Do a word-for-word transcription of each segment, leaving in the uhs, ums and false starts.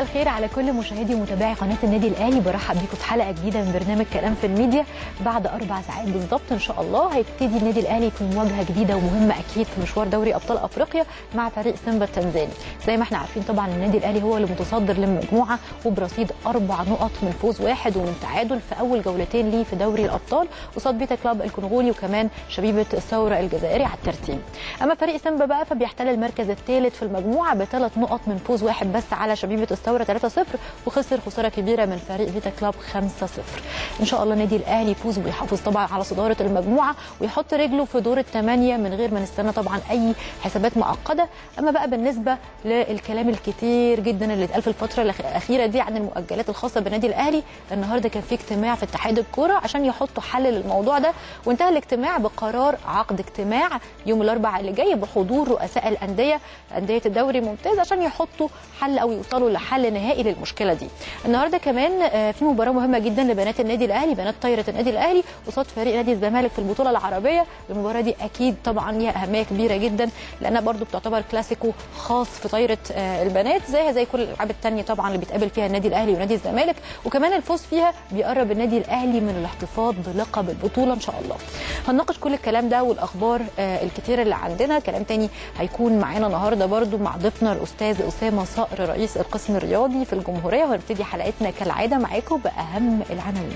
مساء الخير على كل مشاهدي ومتابعي قناه النادي الاهلي. برحب بيكم في حلقه جديده من برنامج كلام في الميديا. بعد اربع ساعات بالظبط ان شاء الله هيبتدي النادي الاهلي في مواجهه جديده ومهمه اكيد في مشوار دوري ابطال افريقيا مع فريق سيمبا التنزاني. زي ما احنا عارفين طبعا النادي الاهلي هو اللي متصدر للمجموعه وبرصيد اربع نقط من فوز واحد ومن تعادل في اول جولتين ليه في دوري الابطال قصاد بيتا كلاب الكونغولي وكمان شبيبه الثوره الجزائري على الترتيب. اما فريق سيمبا بقى فبيحتل المركز الثالث في المجموعه بثلاث نقط من فوز واحد بس على شبيبه الثوره ثلاثة صفر وخسر خساره كبيره من فريق فيتا كلاب خمسة صفر. ان شاء الله النادي الاهلي يفوز ويحافظ طبعا على صداره المجموعه ويحط رجله في دور الثمانيه من غير ما نستنى طبعا اي حسابات معقده. اما بقى بالنسبه للكلام الكتير جدا اللي اتقال في الفتره الاخيره دي عن المؤجلات الخاصه بالنادي الاهلي، النهارده كان في اجتماع في اتحاد الكوره عشان يحطوا حل للموضوع ده، وانتهى الاجتماع بقرار عقد اجتماع يوم الاربعاء اللي جاي بحضور رؤساء الانديه انديه الدوري الممتاز عشان يحطوا حل او يوصلوا لحل نهائي للمشكله دي. النهارده كمان في مباراه مهمه جدا لبنات النادي الاهلي، بنات طايره النادي الاهلي قصاد فريق نادي الزمالك في البطوله العربيه. المباراه دي اكيد طبعا ليها اهميه كبيره جدا لانها برضو بتعتبر كلاسيكو خاص في طايره البنات زيها زي كل الالعاب الثانيه طبعا اللي بيتقابل فيها النادي الاهلي ونادي الزمالك، وكمان الفوز فيها بيقرب النادي الاهلي من الاحتفاظ بلقب البطوله ان شاء الله. هنناقش كل الكلام ده والاخبار الكتيره اللي عندنا. كلام تاني هيكون معانا النهارده برضو مع ضيفنا الاستاذ اسامه صقر رئيس القسم الرياضي في الجمهوريه، وهنبتدي حلقتنا كالعاده معاكم باهم العناوين.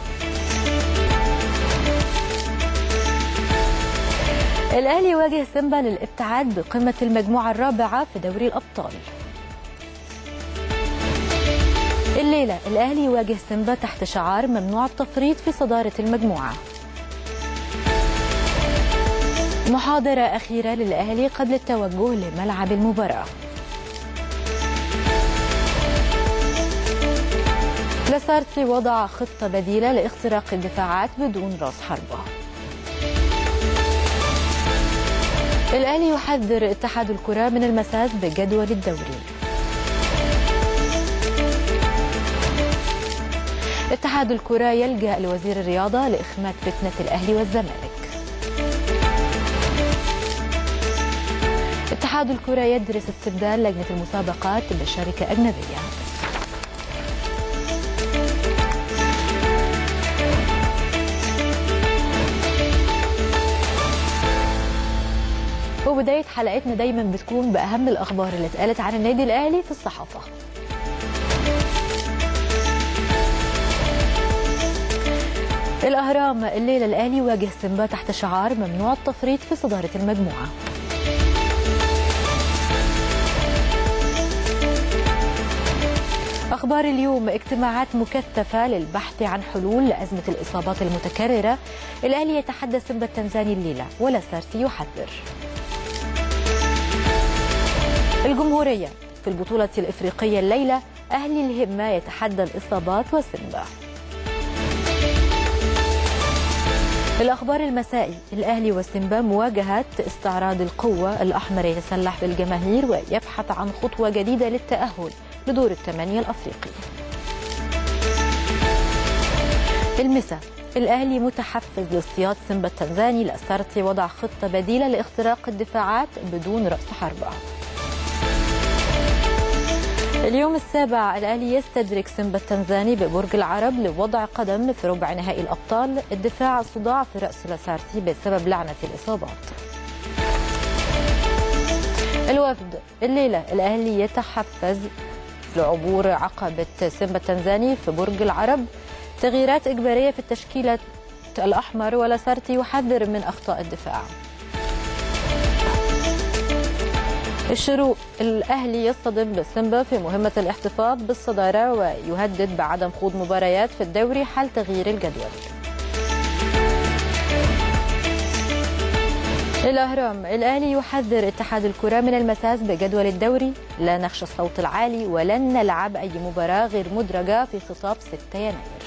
الاهلي يواجه سيمبا للابتعاد بقمه المجموعه الرابعه في دوري الابطال. الليله الاهلي يواجه سيمبا تحت شعار ممنوع التفريط في صداره المجموعه. محاضره اخيره للاهلي قبل التوجه لملعب المباراه. لاسارتي وضع خطه بديله لاختراق الدفاعات بدون راس حربه. الاهلي يحذر اتحاد الكره من المساس بجدول الدوري. اتحاد الكره يلجأ لوزير الرياضه لاخماد فتنه الاهلي والزمالك. اتحاد الكره يدرس استبدال لجنه المسابقات بشركه اجنبيه. وبداية حلقتنا دايما بتكون بأهم الأخبار اللي اتقالت عن النادي الأهلي في الصحافة. الأهرام الليلة الأهلي يواجه سيمبا تحت شعار ممنوع التفريط في صدارة المجموعة. أخبار اليوم اجتماعات مكثفة للبحث عن حلول لأزمة الإصابات المتكررة. الأهلي يتحدى سيمبا التنزاني الليلة ولاسارتي يحذر. الجمهورية في البطولة الإفريقية الليلة أهلي الهمة يتحدى الإصابات وسيمبا. الأخبار المسائي الأهلي وسيمبا مواجهة استعراض القوة، الأحمر يتسلح بالجماهير ويبحث عن خطوة جديدة للتأهل لدور الثمانية الأفريقي. المساء الأهلي متحفز لاصطياد سيمبا التنزاني، لاسارتي وضع خطة بديلة لاختراق الدفاعات بدون رأس حربة. اليوم السابع الأهلي يستدرك سيمبا التنزاني ببرج العرب لوضع قدم في ربع نهائي الأبطال. الدفاع صداع في رأس لاسارتي بسبب لعنة الإصابات. الوفد الليلة الأهلي يتحفز لعبور عقبة سيمبا التنزاني في برج العرب. تغييرات إجبارية في التشكيلة الأحمر ولاسارتي يحذر من أخطاء الدفاع. الشروق الأهلي يصطدم بسيمبا في مهمة الاحتفاظ بالصدارة ويهدد بعدم خوض مباريات في الدوري حال تغيير الجدول. الأهرام الأهلي يحذر اتحاد الكرة من المساس بجدول الدوري. لا نخشى الصوت العالي ولن نلعب أي مباراة غير مدرجة في خطاب ستة يناير.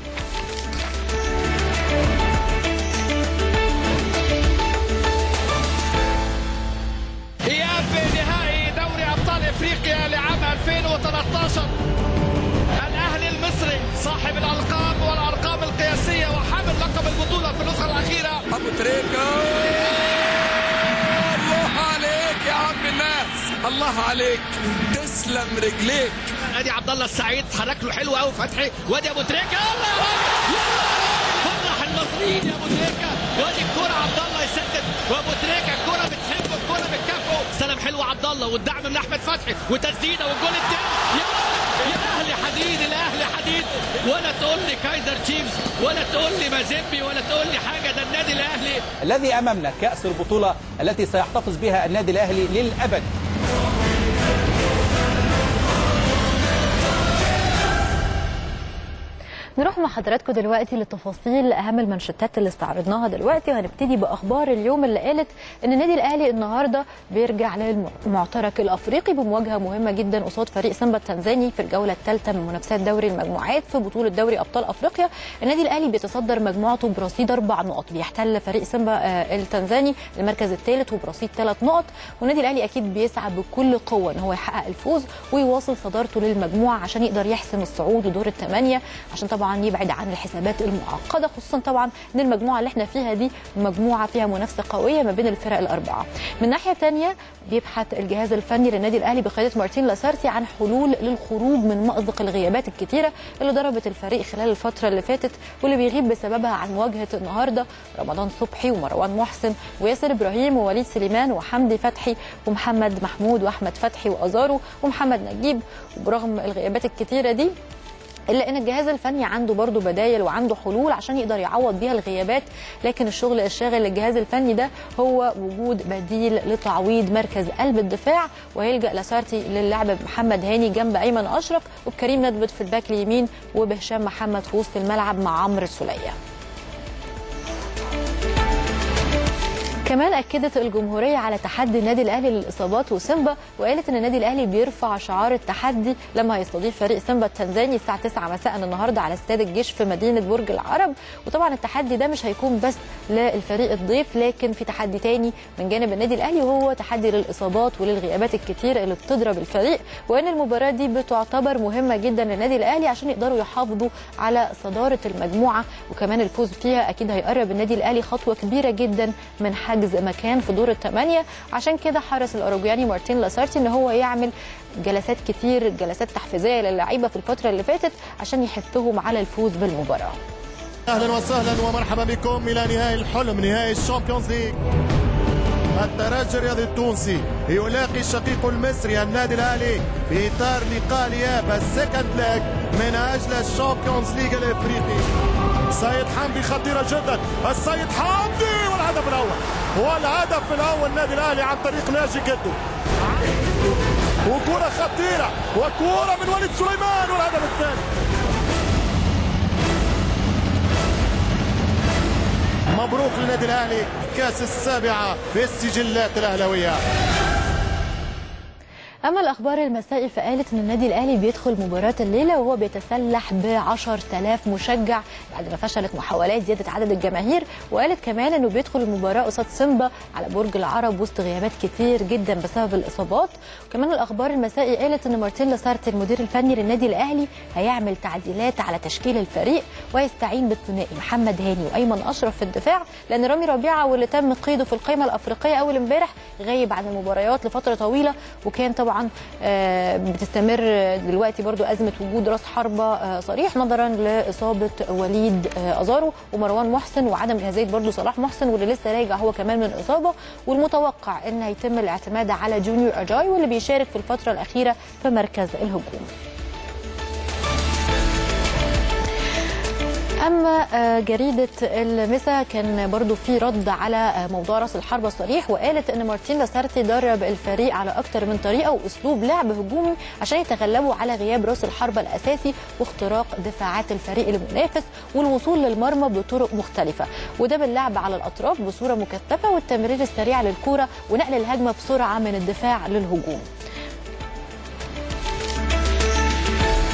افريقيا لعام ألفين وثلاثة عشر. الاهلي المصري صاحب الالقاب والارقام القياسيه وحامل لقب البطوله في النسخه الاخيره. ابو تريكه الله عليك يا عم الناس، الله عليك، تسلم رجليك. ادي عبد الله السعيد حرك له حلو قوي فتحي، وادي ابو تريكه يلا يا راجل يلا فرح المصريين يا ابو تريكه، وادي الكوره عبد الله يسدد، وابو تريكه الكوره بتحبه الكوره بتكافئه، سلام حلو عبد الله والدعم من احمد فتحي وتسديده والجول الثاني يا يا اهلي حديد الاهلي حديد، ولا تقول لي كايزر تشيفز ولا تقول لي مازيمبي ولا تقول لي حاجه، ده النادي الاهلي الذي امامنا كاس البطوله التي سيحتفظ بها النادي الاهلي للابد. نروح مع حضراتكم دلوقتي لتفاصيل اهم المانشيتات اللي استعرضناها دلوقتي، وهنبتدي باخبار اليوم اللي قالت ان النادي الاهلي النهارده بيرجع للمعترك الافريقي بمواجهه مهمه جدا قصاد فريق سيمبا التنزاني في الجوله الثالثه من منافسات دوري المجموعات في بطوله دوري ابطال افريقيا. النادي الاهلي بيتصدر مجموعته برصيد اربع نقط، بيحتل فريق سيمبا التنزاني المركز الثالث وبرصيد ثلاث نقط، والنادي الاهلي اكيد بيسعى بكل قوه ان هو يحقق الفوز ويواصل صدارته للمجموعه عشان يقدر يحسم الصعود لدور الثمانيه، عشان طبعا يبعد عن الحسابات المعقده، خصوصا طبعا ان المجموعه اللي احنا فيها دي مجموعه فيها منافسه قويه ما بين الفرق الاربعه. من ناحيه ثانيه بيبحث الجهاز الفني للنادي الاهلي بقياده مارتين لاسارتي عن حلول للخروج من مأزق الغيابات الكثيره اللي ضربت الفريق خلال الفتره اللي فاتت واللي بيغيب بسببها عن مواجهه النهارده رمضان صبحي ومروان محسن وياسر ابراهيم ووليد سليمان وحمدي فتحي ومحمد محمود واحمد فتحي وازارو ومحمد نجيب. وبرغم الغيابات الكثيره دي الا ان الجهاز الفني عنده برضو بدايل وعنده حلول عشان يقدر يعوض بيها الغيابات، لكن الشغل الشاغل للجهاز الفني ده هو وجود بديل لتعويض مركز قلب الدفاع، وهيلجأ لاسارتي للعب بمحمد هاني جنب ايمن اشرف وبكريم ندبت في الباك اليمين وبهشام محمد في وسط الملعب مع عمرو السوليه. كمان اكدت الجمهوريه على تحدي النادي الاهلي للاصابات وسيمبا، وقالت ان النادي الاهلي بيرفع شعار التحدي لما هيستضيف فريق سيمبا التنزاني الساعه تسعة مساء النهارده على استاد الجيش في مدينه برج العرب. وطبعا التحدي ده مش هيكون بس للفريق الضيف، لكن في تحدي تاني من جانب النادي الاهلي وهو تحدي للاصابات وللغيابات الكتير اللي بتضرب الفريق، وان المباراه دي بتعتبر مهمه جدا للنادي الاهلي عشان يقدروا يحافظوا على صداره المجموعه، وكمان الفوز فيها اكيد هيقرب النادي الاهلي خطوه كبيره جدا من حجز مكان في دور الثمانيه. عشان كده حرص الاوروجواني مارتين لاسارتي ان هو يعمل جلسات كتير، جلسات تحفيزيه للاعيبه في الفتره اللي فاتت عشان يحثهم على الفوز بالمباراه. اهلا وسهلا ومرحبا بكم الى نهائي الحلم، نهائي الشامبيونز ليج. الترجي الرياضي التونسي يلاقي الشقيق المصري النادي الاهلي في اطار لقاء الاياب السكند ليج من اجل الشامبيونز ليج الافريقي. سيد حمدي خطيره جدا، السيد حمدي والهدف الاول، والهدف الاول النادي الاهلي عن طريق ناجي جدو، وكره خطيره وكره من وليد سليمان والهدف الثاني. مبروك للنادي الاهلي كاس السابعه في السجلات الاهلاويه. اما الاخبار المسائي فقالت ان النادي الاهلي بيدخل مباراه الليله وهو بيتسلح ب عشرة آلاف مشجع بعد ما فشلت محاولات زياده عدد الجماهير، وقالت كمان انه بيدخل المباراه قصاد سيمبا على برج العرب وسط غيابات كتير جدا بسبب الاصابات. وكمان الاخبار المسائي قالت ان مارتين لاسارتي المدير الفني للنادي الاهلي هيعمل تعديلات على تشكيل الفريق ويستعين بالثنائي محمد هاني وايمن اشرف في الدفاع، لان رامي ربيعه واللي تم قيده في القائمه الافريقيه اول امبارح غايب عن المباريات لفتره طويله، وكان طبعا بتستمر دلوقتي برضو أزمة وجود راس حربة صريح نظرا لإصابة وليد أزارو ومروان محسن وعدم جاهزية برضو صلاح محسن واللي لسه راجع هو كمان من إصابة، والمتوقع أن هيتم الاعتماد على جونيور أجاي واللي بيشارك في الفترة الأخيرة في مركز الهجوم. اما جريده المسا كان برضو في رد على موضوع راس الحربه الصريح، وقالت ان مارتين لاسارتي درب الفريق على اكتر من طريقه واسلوب لعب هجومي عشان يتغلبوا على غياب راس الحربه الاساسي واختراق دفاعات الفريق المنافس والوصول للمرمى بطرق مختلفه، وده باللعب على الاطراف بصوره مكثفه والتمرير السريع للكوره ونقل الهجمه بسرعه من الدفاع للهجوم.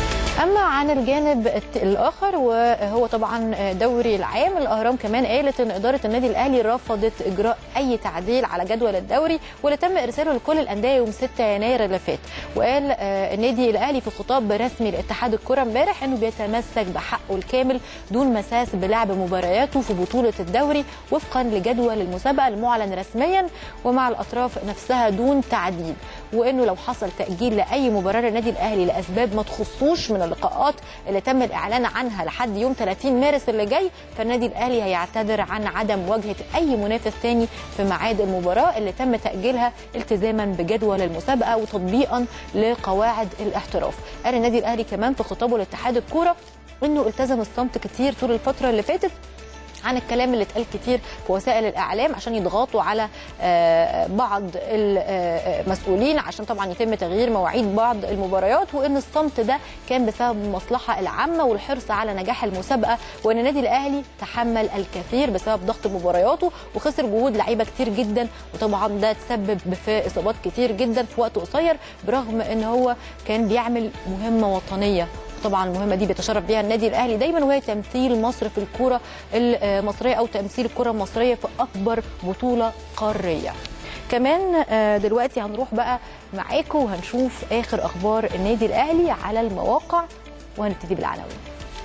اما عن الجانب الاخر وهو طبعا دوري العام، الاهرام كمان قالت ان اداره النادي الاهلي رفضت اجراء اي تعديل على جدول الدوري واللي تم ارساله لكل الانديه يوم ستة يناير اللي فات. وقال النادي الاهلي في خطاب رسمي لاتحاد الكره امبارح انه بيتمسك بحقه الكامل دون مساس بلعب مبارياته في بطوله الدوري وفقا لجدول المسابقه المعلن رسميا ومع الاطراف نفسها دون تعديل، وانه لو حصل تاجيل لاي مباراه للنادي الاهلي لاسباب ما تخصوش من اللقاءات اللي تم الاعلان عنها لحد يوم ثلاثين مارس اللي جاي، فالنادي الاهلي هيعتذر عن عدم مواجهه اي منافس ثاني في ميعاد المباراه اللي تم تاجيلها التزاما بجدول المسابقه وتطبيقا لقواعد الاحتراف. قال النادي الاهلي كمان في خطابه لاتحاد الكوره انه التزم الصمت كتير طول الفتره اللي فاتت عن الكلام اللي اتقال كتير في وسائل الاعلام عشان يضغطوا على بعض المسؤولين عشان طبعا يتم تغيير مواعيد بعض المباريات، وان الصمت ده كان بسبب المصلحه العامه والحرص على نجاح المسابقه، وان النادي الاهلي تحمل الكثير بسبب ضغط مبارياته وخسر جهود لعيبه كتير جدا، وطبعا ده تسبب في اصابات كتير جدا في وقت قصير برغم ان هو كان بيعمل مهمه وطنيه. طبعا المهمه دي بيتشرف بيها النادي الاهلي دايما وهي تمثيل مصر في الكره المصريه او تمثيل الكره المصريه في اكبر بطوله قاريه. كمان دلوقتي هنروح بقى معاكم وهنشوف اخر اخبار النادي الاهلي على المواقع وهنبتدي بالعناوين.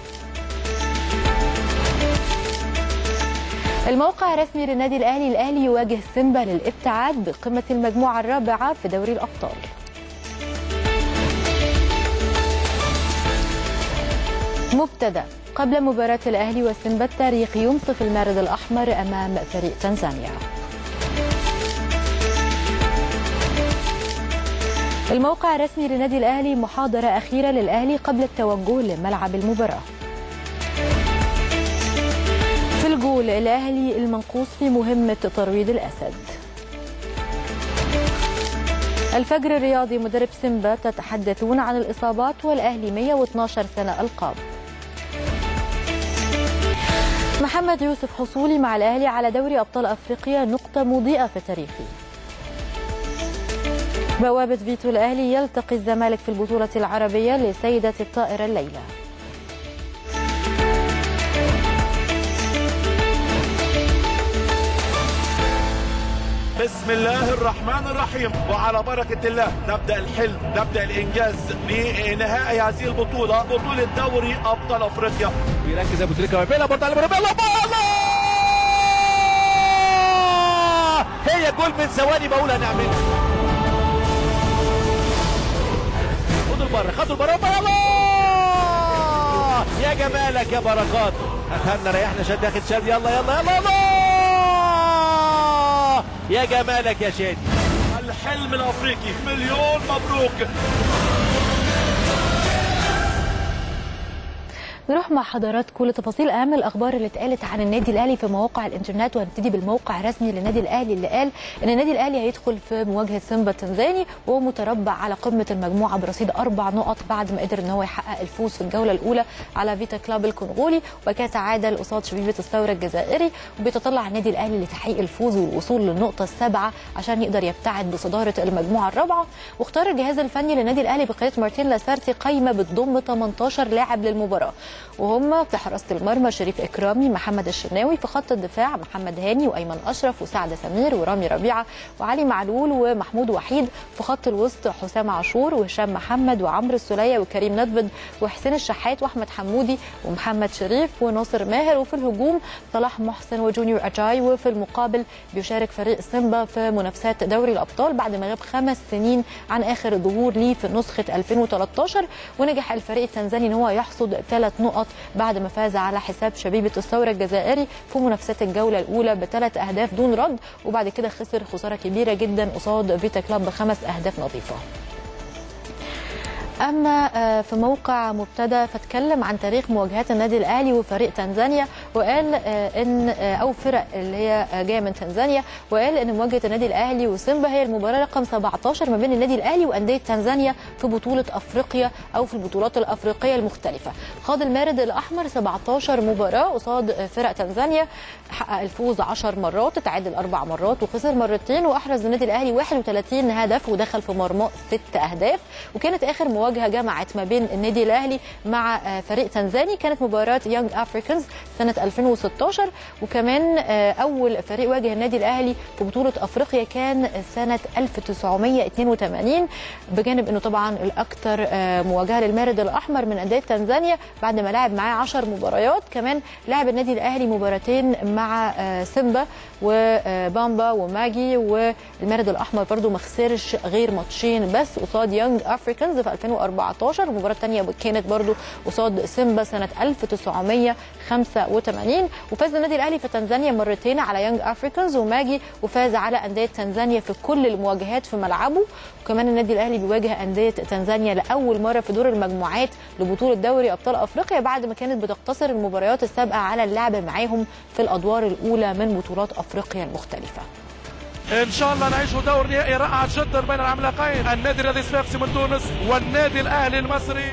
الموقع الرسمي للنادي الاهلي، الاهلي يواجه سيمبا للابتعاد بقمه المجموعه الرابعه في دوري الابطال. مبتدأ قبل مباراة الأهلي وسيمبا التاريخ ينصف المارد الأحمر أمام فريق تنزانيا. الموقع الرسمي للنادي الأهلي، محاضرة أخيرة للأهلي قبل التوجه لملعب المباراة. في الجول الأهلي المنقوص في مهمة ترويض الأسد. الفجر الرياضي، مدرب سيمبا تتحدثون عن الإصابات والأهلي مئة واثناشر سنة ألقاب. محمد يوسف، حصولي مع الأهلي على دوري أبطال أفريقيا نقطة مضيئة في تاريخي. بوابة فيتو، الأهلي يلتقي الزمالك في البطولة العربية لسيدة الطائرة الليلة. بسم الله الرحمن الرحيم وعلى بركة الله نبدأ الحلم، نبدأ الإنجاز لنهائي هذه البطولة، بطولة دوري أبطال أفريقيا. بيركز أبو تريكة وبيلا برضه على الله، هي جول من ثواني بقول هنعملها. خدوا البره، خدوا البره، الله يا جمالك يا بركات. أخذنا ريحنا شد ياخد شد، يلا يلا يلا يلا يا جمالك يا شادي. الحلم الافريقي، مليون مبروك. نروح مع حضراتكم لتفاصيل اهم الاخبار اللي اتقالت عن النادي الاهلي في مواقع الانترنت، وهنبتدي بالموقع الرسمي للنادي الاهلي اللي قال ان النادي الاهلي هيدخل في مواجهه سيمبا التنزاني وهو متربع على قمه المجموعه برصيد اربع نقط بعد ما قدر ان هو يحقق الفوز في الجوله الاولى على فيتا كلاب الكونغولي وكان تعادل قصاد شبيبه الثوره الجزائري، وبيتطلع النادي الاهلي لتحقيق الفوز والوصول للنقطه السابعه عشان يقدر يبتعد بصداره المجموعه الرابعه. واختار الجهاز الفني للنادي الاهلي بقياده مارتين لاسارتي قائمه بتضم ثمانية عشر لاعب للمباراه، وهم في حراسه المرمى شريف اكرامي، محمد الشناوي، في خط الدفاع محمد هاني وايمن اشرف وسعد سمير ورامي ربيعه وعلي معلول ومحمود وحيد، في خط الوسط حسام عاشور وهشام محمد وعمرو السوليه وكريم ندفد وحسين الشحات واحمد حمودي ومحمد شريف وناصر ماهر، وفي الهجوم صلاح محسن وجونيور اجاي. وفي المقابل بيشارك فريق سيمبا في منافسات دوري الابطال بعد ما غاب خمس سنين عن اخر ظهور ليه في نسخه ألفين وثلاثة عشر، ونجح الفريق التنزاني ان هو يحصد ثلاث نقط بعد ما فاز على حساب شبيبه الثوره الجزائري في منافسات الجوله الاولى بثلاث اهداف دون رد، وبعد كده خسر خساره كبيره جدا قصاد فيتا كلاب بخمس اهداف نظيفه. اما في موقع مبتدأ فاتكلم عن تاريخ مواجهات النادي الاهلي وفريق تنزانيا، وقال ان او فرق اللي هي جايه من تنزانيا، وقال ان مواجهه النادي الاهلي وسيمبا هي المباراه رقم سبعتاشر ما بين النادي الاهلي وانديه تنزانيا في بطوله افريقيا او في البطولات الافريقيه المختلفه. خاض المارد الاحمر سبعتاشر مباراه قصاد فرق تنزانيا، حقق الفوز عشر مرات، تعادل اربع مرات وخسر مرتين، واحرز النادي الاهلي واحد وثلاثين هدف ودخل في مرماه ست اهداف. وكانت اخر مواجهه جمعت ما بين النادي الاهلي مع فريق تنزاني كانت مباراه يونج افريكانز سنه ألفين وستاشر، وكمان اول فريق واجه النادي الاهلي في بطوله افريقيا كان سنه ألف وتسعمائة واثنين وثمانين، بجانب انه طبعا الاكثر مواجهه للمارد الاحمر من انديه تنزانيا بعد ما لعب معاه عشر مباريات. كمان لعب النادي الاهلي مباراتين مع سيمبا وبامبا وماجي، والمارد الاحمر برضو ما خسرش غير ماتشين بس قصاد يونج افريكانز في ألفين وأربعتاشر، المباراه الثانيه كانت برضو قصاد سيمبا سنه ألف وتسعمائة وخمسة وثمانين. وفاز النادي الاهلي في تنزانيا مرتين على يونج افريكانز وماجي، وفاز على انديه تنزانيا في كل المواجهات في ملعبه. وكمان النادي الاهلي بيواجه انديه تنزانيا لاول مره في دور المجموعات لبطوله دوري ابطال افريقيا بعد ما كانت بتقتصر المباريات السابقه على اللعب معاهم في الادوار الاولى من بطولات افريقيا المختلفه. ان شاء الله نعيش دور نهائي رائع جدا بين العملاقين، النادي الرياضي الصفاقسي من تونس والنادي الاهلي المصري.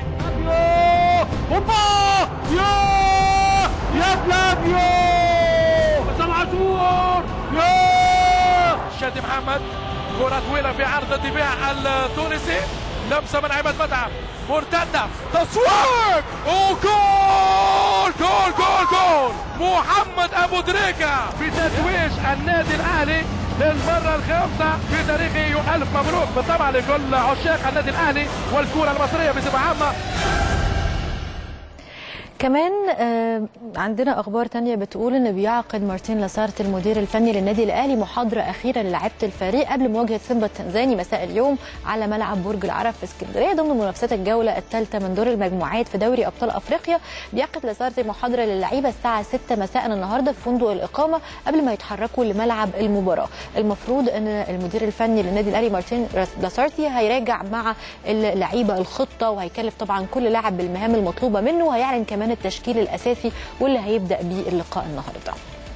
اوبا يا يا فلافيو سمعتور يا شادي محمد، كرة طويلة في عرض الدفاع التونسي، لمسة من عماد متعب، مرتدة، تصويب، وجول جول جول جول محمد ابو دريكة بتتويج النادي الاهلي للمرة الخامسة في تاريخه. ألف مبروك بالطبع لكل عشاق النادي الاهلي والكرة المصرية بصفة عامة. كمان عندنا اخبار تانية بتقول ان بيعقد مارتين لاسارتي المدير الفني للنادي الاهلي محاضره اخيره للاعيبه الفريق قبل مواجهه سيمبا التنزاني مساء اليوم على ملعب برج العرب في اسكندريه ضمن منافسات الجوله الثالثه من دور المجموعات في دوري ابطال افريقيا. بيعقد لاسارتي محاضره للعيبه الساعه ستة مساء النهارده في فندق الاقامه قبل ما يتحركوا لملعب المباراه. المفروض ان المدير الفني للنادي الاهلي مارتين لاسارتي هيراجع مع اللعيبه الخطه وهيكلف طبعا كل لاعب بالمهام المطلوبه منه، وهيعلن كمان التشكيل الاساسي واللي هيبدا بيه اللقاء النهارده.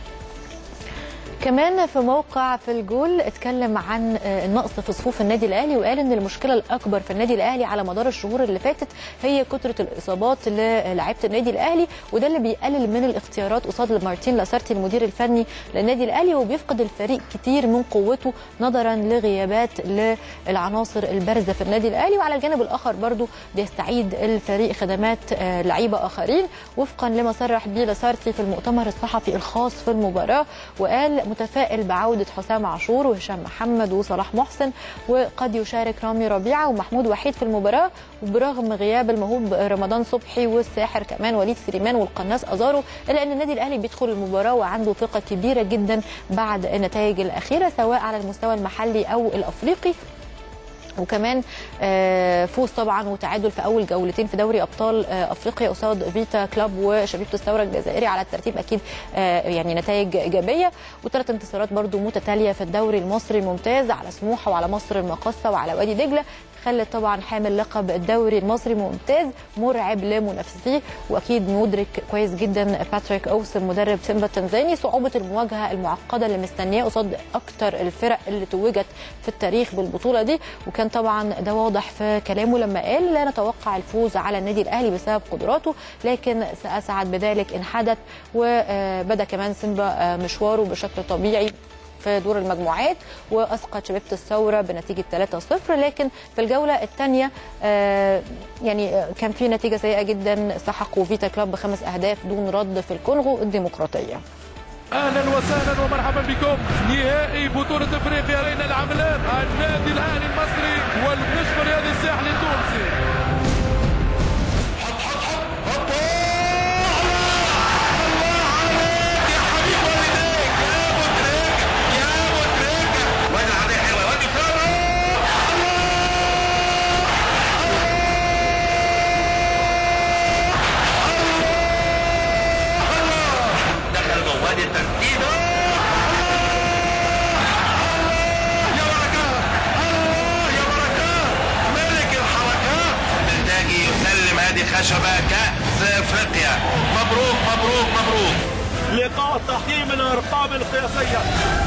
كمان في موقع في الجول اتكلم عن النقص في صفوف النادي الاهلي وقال ان المشكله الاكبر في النادي الاهلي على مدار الشهور اللي فاتت هي كثره الاصابات للاعيبه النادي الاهلي، وده اللي بيقلل من الاختيارات قصاد مارتين لاسارتي المدير الفني للنادي الاهلي، وبيفقد الفريق كتير من قوته نظرا لغيابات للعناصر البارزه في النادي الاهلي. وعلى الجانب الاخر برضو بيستعيد الفريق خدمات لعيبه اخرين وفقا لما صرح به لاسارتي في المؤتمر الصحفي الخاص في المباراه، وقال متفائل بعودة حسام عاشور وهشام محمد وصلاح محسن، وقد يشارك رامي ربيعة ومحمود وحيد في المباراة، وبرغم غياب الموهوب رمضان صبحي والساحر كمان وليد سليمان والقناص أزارو، إلا أن النادي الأهلي بيدخل المباراة وعنده ثقة كبيرة جدا بعد النتائج الأخيرة سواء على المستوى المحلي أو الأفريقي. وكمان فوز طبعا وتعادل في اول جولتين في دوري ابطال افريقيا قصاد فيتا كلوب وشبيبه الثوره الجزائري على الترتيب اكيد يعني نتائج ايجابيه، وثلاث انتصارات برضو متتاليه في الدوري المصري الممتاز على سموحه وعلى مصر المقاصه وعلى وادي دجله، خلت طبعا حامل لقب الدوري المصري ممتاز مرعب لمنافسيه. واكيد مدرك كويس جدا باتريك اوسم مدرب سيمبا التنزاني صعوبه المواجهه المعقده اللي مستنياه قصاد اكثر الفرق اللي توجت في التاريخ بالبطوله دي، وكان طبعا ده واضح في كلامه لما قال لا نتوقع الفوز على النادي الاهلي بسبب قدراته لكن ساسعد بذلك ان حدث. وبدا كمان سيمبا مشواره بشكل طبيعي في دور المجموعات واسقط شبيبه الثوره بنتيجه ثلاثة صفر، لكن في الجوله الثانيه يعني كان في نتيجه سيئه جدا، سحقوا فيتا كلوب بخمس اهداف دون رد في الكونغو الديمقراطيه. اهلا وسهلا ومرحبا بكم نهائي بطوله افريقيا بين العملاق النادي الاهلي المصري والقشم الرياضي الساحلي التونسي. خشبة كأس افريقيا. مبروك مبروك مبروك. التحكيم الارقام القياسيه.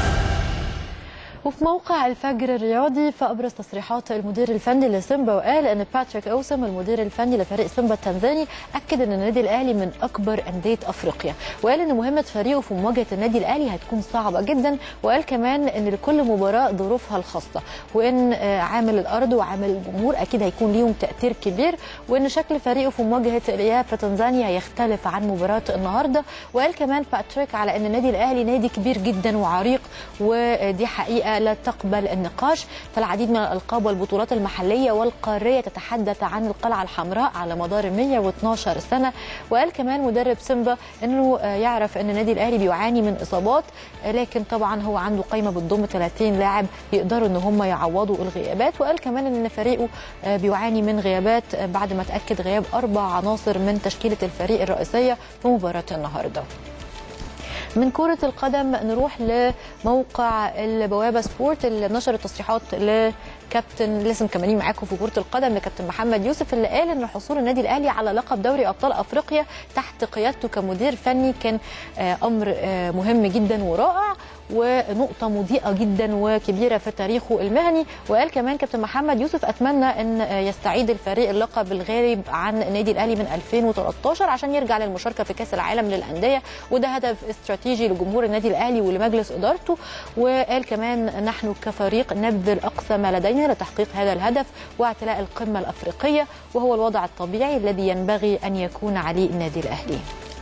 وفي موقع الفجر الرياضي فأبرز تصريحات المدير الفني لسيمبا وقال ان باتريك اوسم المدير الفني لفريق سيمبا التنزاني اكد ان النادي الاهلي من اكبر انديه افريقيا، وقال ان مهمه فريقه في مواجهه النادي الاهلي هتكون صعبه جدا، وقال كمان ان لكل مباراه ظروفها الخاصه، وان عامل الارض وعامل الجمهور اكيد هيكون ليهم تاثير كبير، وان شكل فريقه في مواجهه الاياب في تنزانيا هيختلف عن مباراه النهارده. وقال كمان باتريك على ان النادي الاهلي نادي كبير جدا وعريق، ودي حقيقه لا تقبل النقاش، فالعديد من الألقاب والبطولات المحلية والقارية تتحدث عن القلعة الحمراء على مدار مئة واثناشر سنة. وقال كمان مدرب سيمبا أنه يعرف أن النادي الأهلي بيعاني من إصابات، لكن طبعا هو عنده قائمة بتضم ثلاثين لاعب يقدروا أن هم يعوضوا الغيابات. وقال كمان أن فريقه بيعاني من غيابات بعد ما تأكد غياب أربع عناصر من تشكيلة الفريق الرئيسية في مباراة النهاردة. من كرة القدم نروح لموقع البوابة سبورت اللي نشر تصريحات لكابتن، لسه مكملين معاكم في كرة القدم، لكابتن محمد يوسف، اللي قال ان حصول النادي الاهلي على لقب دوري ابطال افريقيا تحت قيادته كمدير فني كان امر مهم جدا ورائع ونقطة مضيئة جدا وكبيرة في تاريخه المهني. وقال كمان كابتن محمد يوسف اتمنى ان يستعيد الفريق اللقب الغائب عن النادي الاهلي من ألفين وثلاثة عشر عشان يرجع للمشاركة في كأس العالم للأندية، وده هدف استراتيجي لجمهور النادي الاهلي ولمجلس ادارته. وقال كمان نحن كفريق نبذل اقصى ما لدينا لتحقيق هذا الهدف واعتلاء القمة الافريقية، وهو الوضع الطبيعي الذي ينبغي ان يكون عليه النادي الاهلي.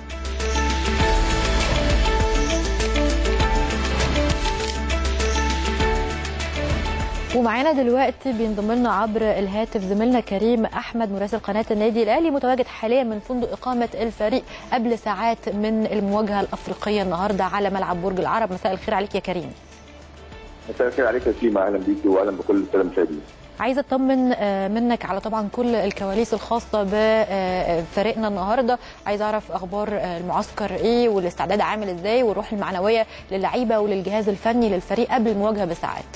ومعانا دلوقتي بينضم لنا عبر الهاتف زميلنا كريم احمد مراسل قناه النادي الاهلي، متواجد حاليا من فندق اقامه الفريق قبل ساعات من المواجهه الافريقيه النهارده على ملعب برج العرب. مساء الخير عليك يا كريم. مساء الخير عليك يا سيما، اهلا بيكي واهلا بكل الساده المشاهدين. عايزه اطمن منك على طبعا كل الكواليس الخاصه بفريقنا النهارده، عايزه اعرف اخبار المعسكر ايه والاستعداد عامل ازاي والروح المعنويه للعيبه وللجهاز الفني للفريق قبل المواجهه بساعات.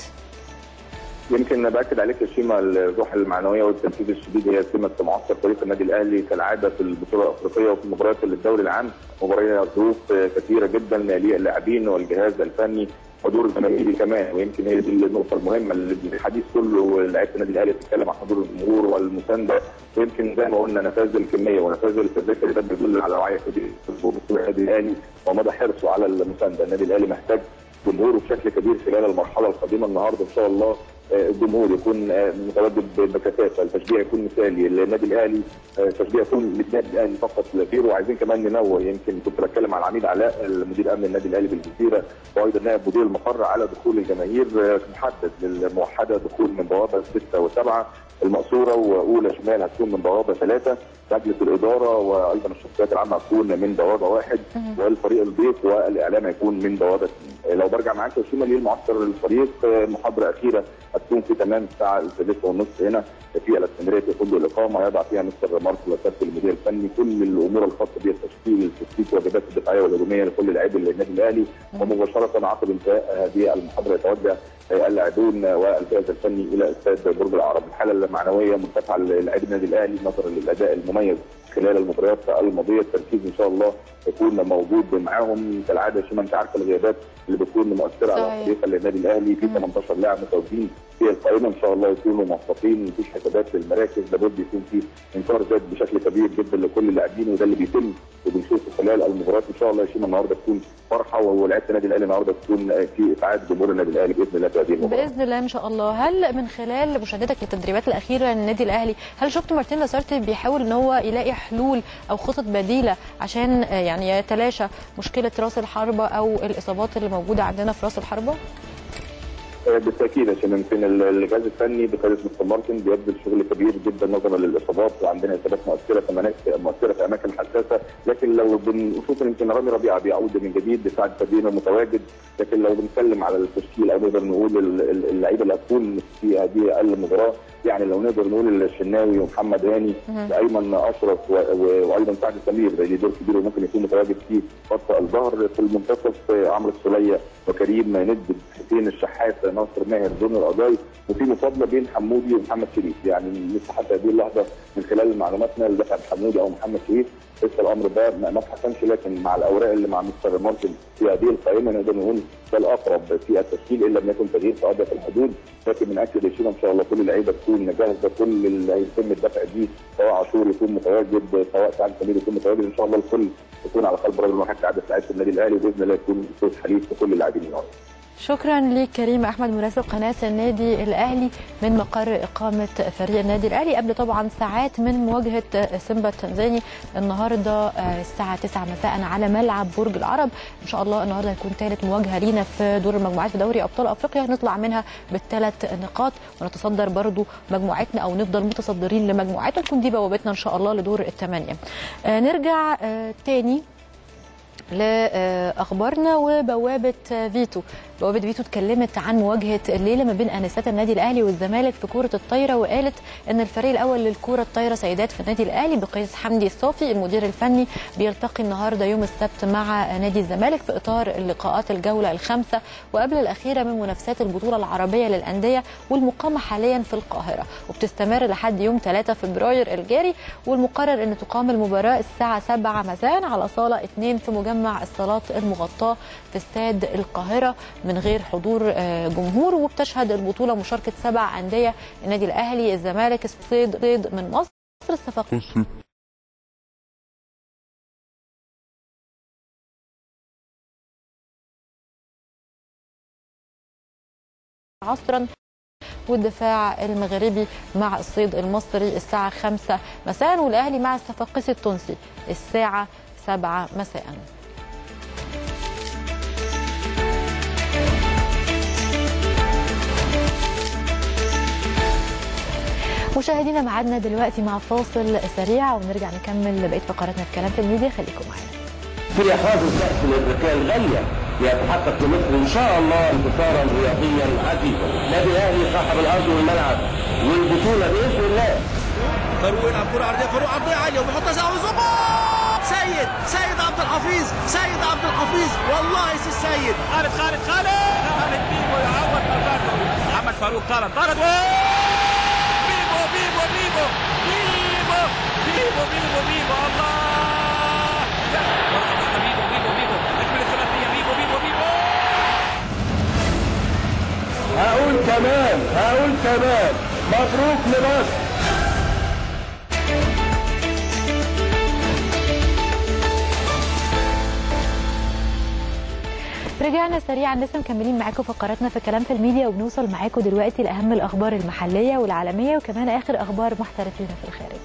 يمكن باكد عليك يا شيما الروح المعنويه والتركيز الشديد هي سمه معسكر فريق النادي الاهلي كالعاده في البطوله الافريقيه وفي مباريات الدوري العام، مباريات ظروف كثيره جدا للاعبين والجهاز الفني حضور جماهيري كمان، ويمكن هي دي النقطه المهمه اللي الحديث كله لعيبه النادي الاهلي بتتكلم عن حضور الجمهور والمسانده، ويمكن زي ما قلنا نفاذ الكميه ونفاذ التذاكر ده بيدل على وعي كبير النادي الاهلي ومدى حرصه على المسانده. النادي الاهلي محتاج جمهوره بشكل كبير خلال المرحله القادمه. النهارده ان شاء الله الجمهور يكون متواجد بكثافه، التشجيع يكون مثالي للنادي الاهلي، التشجيع يكون للنادي الاهلي فقط لا غير. وعايزين كمان ننوه، يمكن كنت بتكلم على العميد علاء المدير امن النادي الاهلي بالجزيره وايضا نائب مدير المقر على دخول الجماهير، محدد للموحده دخول من بوابه سته وسبعه، المقصوره واولى شمال هتكون من بوابه ثلاثه، مجلس الاداره وايضا الشخصيات العامه هتكون من بوابه واحد، والفريق الضيف والاعلام هيكون من بوابه اثنين. لو برجع معاك يا شيما للمعسكر الفريق، محاضره اخيره هتكون في تمام الساعه الثالثه والنصف هنا في الاسكندريه في فندق الاقامه، يضع فيها مستر مارك لاسارت المدير الفني كل الامور الخاصه بالتشكيل، تثبيت واجبات الدفاعيه والهجوميه لكل لاعبي النادي الاهلي، ومباشره عقب انتهاء هذه المحاضره يتوجه اللاعبون والجهاز الفني الى استاد برج العرب. الحاله المعنويه مرتفعه للاعبي النادي الاهلي نظرا للاداء المميز خلال المباريات الماضيه، التركيز ان شاء الله يكون موجود معاهم كالعاده. شيما انت عارفه الغيابات اللي بتكون مؤثره على فريق النادي الاهلي، في ثمانية عشر لاعب متواجدين في القائمه ان شاء الله يكونوا موفقين، مفيش حسابات للمراكز، لابد يكون في انكار ذات بشكل كبير جدا لكل اللاعبين، وده اللي بيتم وبنشوفه خلال المباريات. ان شاء الله يا شيما النهارده تكون فرحه ولاعيبه النادي الاهلي النهارده تكون في اسعاد جمهور النادي الاهلي باذن الله في هذه المباراه. باذن الله ان شاء الله. هل من خلال مشاهدتك للتدريبات الاخيره للنادي الاهلي هل شفت مارتين لاسارت بيحاول ان هو يلاقي حلول او خطط بديله عشان يعني يتلاشى مشكله راس الحربه او الاصابات اللي موجوده عندنا في راس الحربه؟ بالتاكيد عشان يمكن الجهاز الفني بقياده مستر مارتن بيبذل شغل كبير جدا نظرا للاصابات، وعندنا اصابات مؤثره في مؤثره في اماكن حساسه، لكن لو بنشوف يمكن رامي ربيعه بيعود من جديد بسعد فدينا متواجد، لكن لو بنتكلم على التشكيل او نقدر نقول اللعيبه اللي هتكون في هذه المباراه، يعني لو نقدر نقول الشناوي ومحمد هاني وايمن اشرف وايضا سعد سمير ليه دور كبير وممكن يكون متواجد في خط الظهر. في المنتصف عمرو السوليه وكريم ندب، حسين الشحاته ناصر ماهر زون القضاي، وفي مفاضله بين حمودي ومحمد شريف. يعني لسه حتى هذه اللحظه من خلال معلوماتنا اللي دفعت حمودي او محمد شريف لسه الامر ده ما اتحسمش، لكن مع الاوراق اللي مع مستر مارتن في هذه القائمه نقدر نقول ده الاقرب في التشكيل، الا لم يكن تغيير في اضيق الحدود. لكن من اكد الشيء ان شاء الله كل اللعيبه تكون جاهزه، كل اللي هيتم الدفع دي سواء عاشور يكون متواجد، سواء سعد سمير يكون متواجد، ان شاء الله الكل يكون على قلب رجل واحد كعاده لعيبه النادي الاهلي، وباذن الله يكون صوت حليف لكل اللاعبين النهارده. شكرا لك كريم احمد مراسل قناه النادي الاهلي من مقر اقامه فريق النادي الاهلي، قبل طبعا ساعات من مواجهه سيمبا التنزاني النهارده الساعه تسعة مساء على ملعب برج العرب. ان شاء الله النهارده هيكون ثالث مواجهه لينا في دور المجموعات في دوري ابطال افريقيا، هنطلع منها بالثلاث نقاط ونتصدر برضو مجموعتنا او نفضل متصدرين لمجموعتنا، تكون دي بوابتنا ان شاء الله لدور الثمانيه. آه نرجع آه تاني لاخبارنا وبوابه فيتو. بوابه فيتو اتكلمت عن مواجهه الليله ما بين انسات النادي الاهلي والزمالك في كره الطايره، وقالت ان الفريق الاول للكره الطايره سيدات في النادي الاهلي بقياده حمدي الصافي المدير الفني بيلتقي النهارده يوم السبت مع نادي الزمالك في اطار اللقاءات الجوله الخامسه وقبل الاخيره من منافسات البطوله العربيه للانديه والمقامه حاليا في القاهره، وبتستمر لحد يوم ثلاثة فبراير الجاري. والمقرر ان تقام المباراه الساعه سبعة مساء على صاله اثنين في مجمع الصالات المغطاه في استاد القاهره من غير حضور جمهور، وبتشهد البطوله مشاركه سبع انديه: النادي الاهلي، الزمالك، الصيد من مصر، الصفاقسي عصرا والدفاع المغربي مع الصيد المصري الساعه خمسة مساء، والاهلي مع الصفاقسي التونسي الساعه سبعة مساء. مشاهدينا معادنا دلوقتي مع فاصل سريع ونرجع نكمل بقيه فقراتنا في كلام في الميديا، خليكم معانا. في احراز الكأس الافريقيه الغاليه يتحقق في مصر ان شاء الله انتصارا رياضيا عزيزا. النادي الاهلي صاحب الارض والملعب والبطوله باذن الله. فاروق يلعب كره عرضيه، فاروق عرضيه عاليه وبيحطها زاويه زباط. سيد سيد عبد الحفيظ، سيد عبد الحفيظ والله سي السيد. خالد خالد خالد خالد بيبو يعوض مرتاته. محمد فاروق طرد طرد بيبو بيبو بيبو بيبو بيبو بيبو بيبو الله. بيبو بيبو بيبو اكمل الثلاثيه بيبو بيبو بيبو. هقول كمان هقول كمان مبروك لمصر. رجعنا سريعا لسه مكملين معاكم فقراتنا في كلام في الميديا، وبنوصل معاكم دلوقتي لاهم الاخبار المحليه والعالميه وكمان اخر اخبار محترفين في الخارج.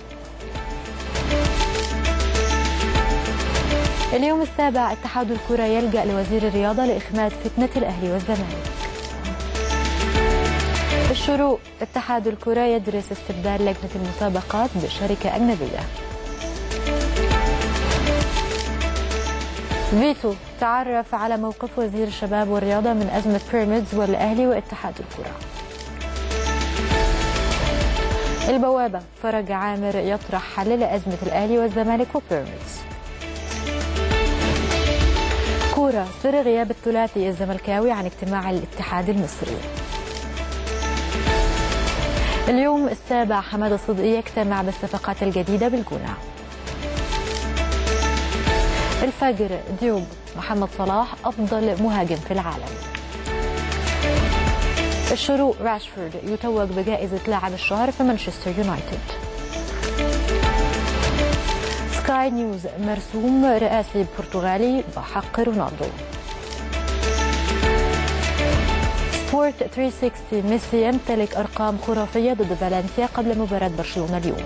اليوم السابع اتحاد الكره يلجأ لوزير الرياضه لاخماد فتنه الاهلي والزمالك. الشروق اتحاد الكره يدرس استبدال لجنه المسابقات بشركه اجنبيه. فيتو تعرف على موقف وزير الشباب والرياضة من أزمة بيراميدز والأهلي واتحاد الكرة. البوابة فرج عامر يطرح حل لأزمة الأهلي والزمالك وبيراميدز. كورة سر غياب الثلاثي الزملكاوي عن اجتماع الاتحاد المصري. اليوم السابع حماد الصدقي يجتمع بالصفقات الجديدة بالجونة. الفجر ديوب محمد صلاح أفضل مهاجم في العالم. الشروق راشفورد يتوج بجائزة لاعب الشهر في مانشستر يونايتد. سكاي نيوز مرسوم رئاسي برتغالي بحق رونالدو. سبورت ثلاثمية وستين ميسي يمتلك أرقام خرافية ضد فالنسيا قبل مباراة برشلونة اليوم.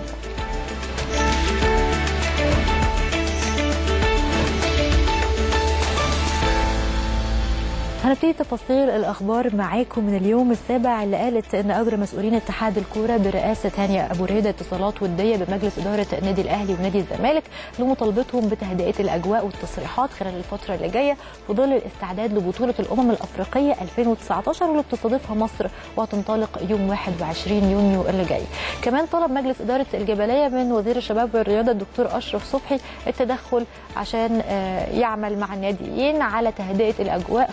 هنبتدي تفاصيل الاخبار معاكم من اليوم السابع اللي قالت ان اجرى مسؤولين اتحاد الكوره برئاسه هانيه ابو ريده اتصالات وديه بمجلس اداره النادي الاهلي ونادي الزمالك لمطالبتهم بتهدئه الاجواء والتصريحات خلال الفتره اللي جايه في ظل الاستعداد لبطوله الامم الافريقيه ألفين وتسعطاشر واللي بتستضيفها مصر وهتنطلق يوم واحد وعشرين يونيو اللي جاي. كمان طلب مجلس اداره الجبليه من وزير الشباب والرياضه الدكتور اشرف صبحي التدخل عشان يعمل مع الناديين على تهدئه الاجواء خوفا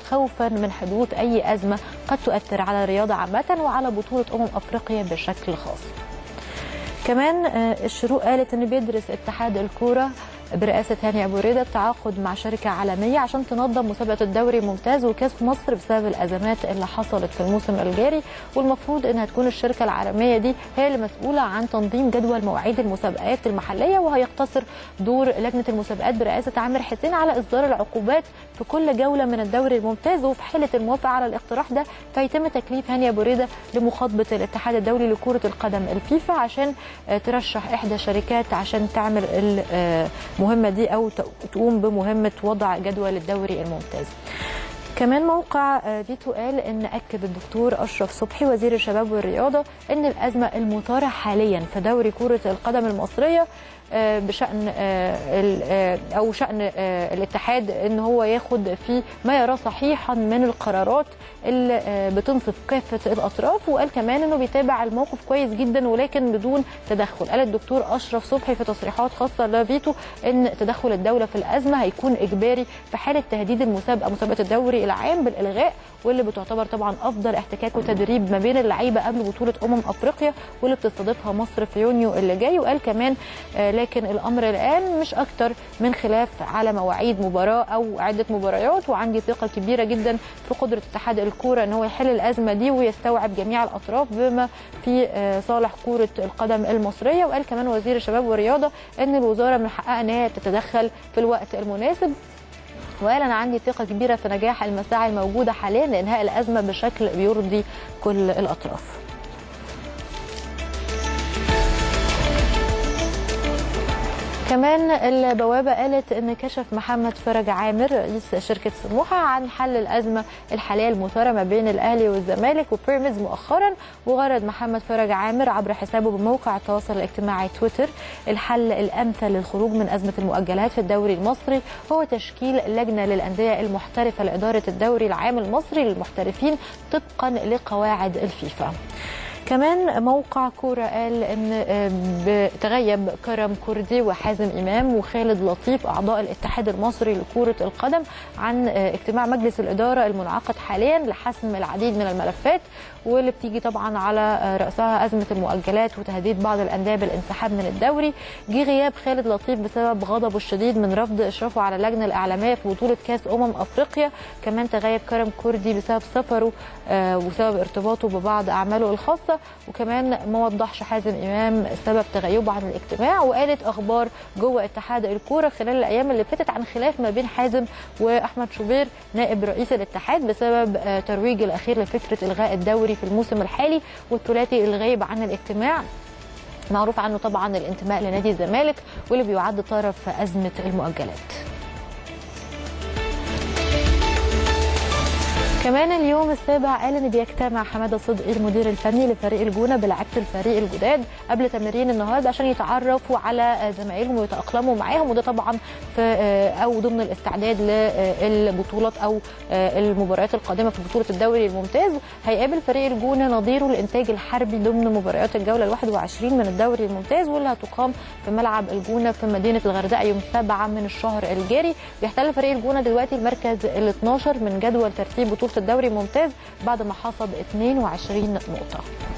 خوفا من حدوث أي أزمة قد تؤثر على الرياضة عامة وعلى بطولة أمم أفريقيا بشكل خاص. كمان الشروق قالت ان بيدرس اتحاد الكوره برئاسه هاني ابو ريده التعاقد مع شركه عالميه عشان تنظم مسابقه الدوري الممتاز وكاس مصر بسبب الازمات اللي حصلت في الموسم الجاري، والمفروض انها تكون الشركه العالميه دي هي اللي مسؤوله عن تنظيم جدول مواعيد المسابقات المحليه، وهيقتصر دور لجنه المسابقات برئاسه عامر حسين على اصدار العقوبات في كل جوله من الدوري الممتاز، وفي حاله الموافقه على الاقتراح ده فيتم تكليف هاني ابو ريده لمخاطبه الاتحاد الدولي لكره القدم الفيفا عشان ترشح احدى الشركات عشان تعمل المهمه دي او تقوم بمهمه وضع جدول الدوري الممتاز. كمان موقع فيتو قال ان اكد الدكتور اشرف صبحي وزير الشباب والرياضه ان الازمه المثاره حاليا في دوري كره القدم المصريه بشأن أو شأن الاتحاد ان هو ياخد في ما يراه صحيحا من القرارات اللي بتنصف كافة الأطراف، وقال كمان انه بيتابع الموقف كويس جدا ولكن بدون تدخل. قال الدكتور أشرف صبحي في تصريحات خاصة لفيتو ان تدخل الدولة في الأزمة هيكون إجباري في حالة تهديد المسابقة مسابقة الدوري العام بالإلغاء، واللي بتعتبر طبعا أفضل احتكاك وتدريب ما بين اللعيبة قبل بطولة أمم أفريقيا واللي بتستضيفها مصر في يونيو اللي جاي. وقال كمان لكن الأمر الآن مش أكتر من خلاف على مواعيد مباراة أو عدة مباريات، وعندي ثقة كبيرة جدا في قدرة اتحاد الكورة ان هو يحل الأزمة دي ويستوعب جميع الأطراف بما في صالح كرة القدم المصرية. وقال كمان وزير الشباب والرياضة ان الوزارة من حقها ان هي تتدخل في الوقت المناسب، وقال انا عندي ثقة كبيرة في نجاح المساعي الموجودة حاليا لإنهاء الأزمة بشكل بيرضي كل الأطراف. كمان البوابة قالت ان كشف محمد فرج عامر رئيس شركة سموحة عن حل الأزمة الحالية المثارة ما بين الأهلي والزمالك وبيراميدز مؤخرا، وغرد محمد فرج عامر عبر حسابه بموقع التواصل الاجتماعي تويتر الحل الأمثل للخروج من أزمة المؤجلات في الدوري المصري هو تشكيل لجنة للأندية المحترفة لإدارة الدوري العام المصري للمحترفين طبقا لقواعد الفيفا. كمان موقع كورة قال ان بتغيب كرم كردي وحازم امام وخالد لطيف اعضاء الاتحاد المصري لكرة القدم عن اجتماع مجلس الادارة المنعقد حاليا لحسم العديد من الملفات واللي بتيجي طبعا على رأسها أزمة المؤجلات وتهديد بعض الأندية بالانسحاب من الدوري. جه غياب خالد لطيف بسبب غضبه الشديد من رفض إشرافه على اللجنة الإعلامية في بطولة كاس أمم أفريقيا. كمان تغيب كرم كردي بسبب سفره وسبب ارتباطه ببعض أعماله الخاصة، وكمان ما وضحش حازم إمام سبب تغيبه عن الاجتماع. وقالت أخبار جوه اتحاد الكورة خلال الأيام اللي فاتت عن خلاف ما بين حازم وأحمد شوبير نائب رئيس الاتحاد بسبب ترويج الأخير لفكرة إلغاء الدوري في الموسم الحالي، والثلاثي الغايب عن الاجتماع معروف عنه طبعا الانتماء لنادي الزمالك واللي بيعد طرف في أزمة المؤجلات. كمان اليوم السابع قال ان بيجتمع حماده صدقي المدير الفني لفريق الجونه بلاعيبه الفريق الجداد قبل تمرين النهارده عشان يتعرفوا على زمايلهم ويتاقلموا معاهم، وده طبعا في او ضمن الاستعداد للبطولات او المباريات القادمه في بطوله الدوري الممتاز. هيقابل فريق الجونه نظيره الانتاج الحربي ضمن مباريات الجوله الواحد وعشرين من الدوري الممتاز واللي هتقام في ملعب الجونه في مدينه الغردقه يوم سبعة من الشهر الجاري. بيحتل فريق الجونه دلوقتي المركز ال اثناشر من جدول ترتيب بطوله الدوري الممتاز بعد ما حصد اثنين وعشرين نقطة.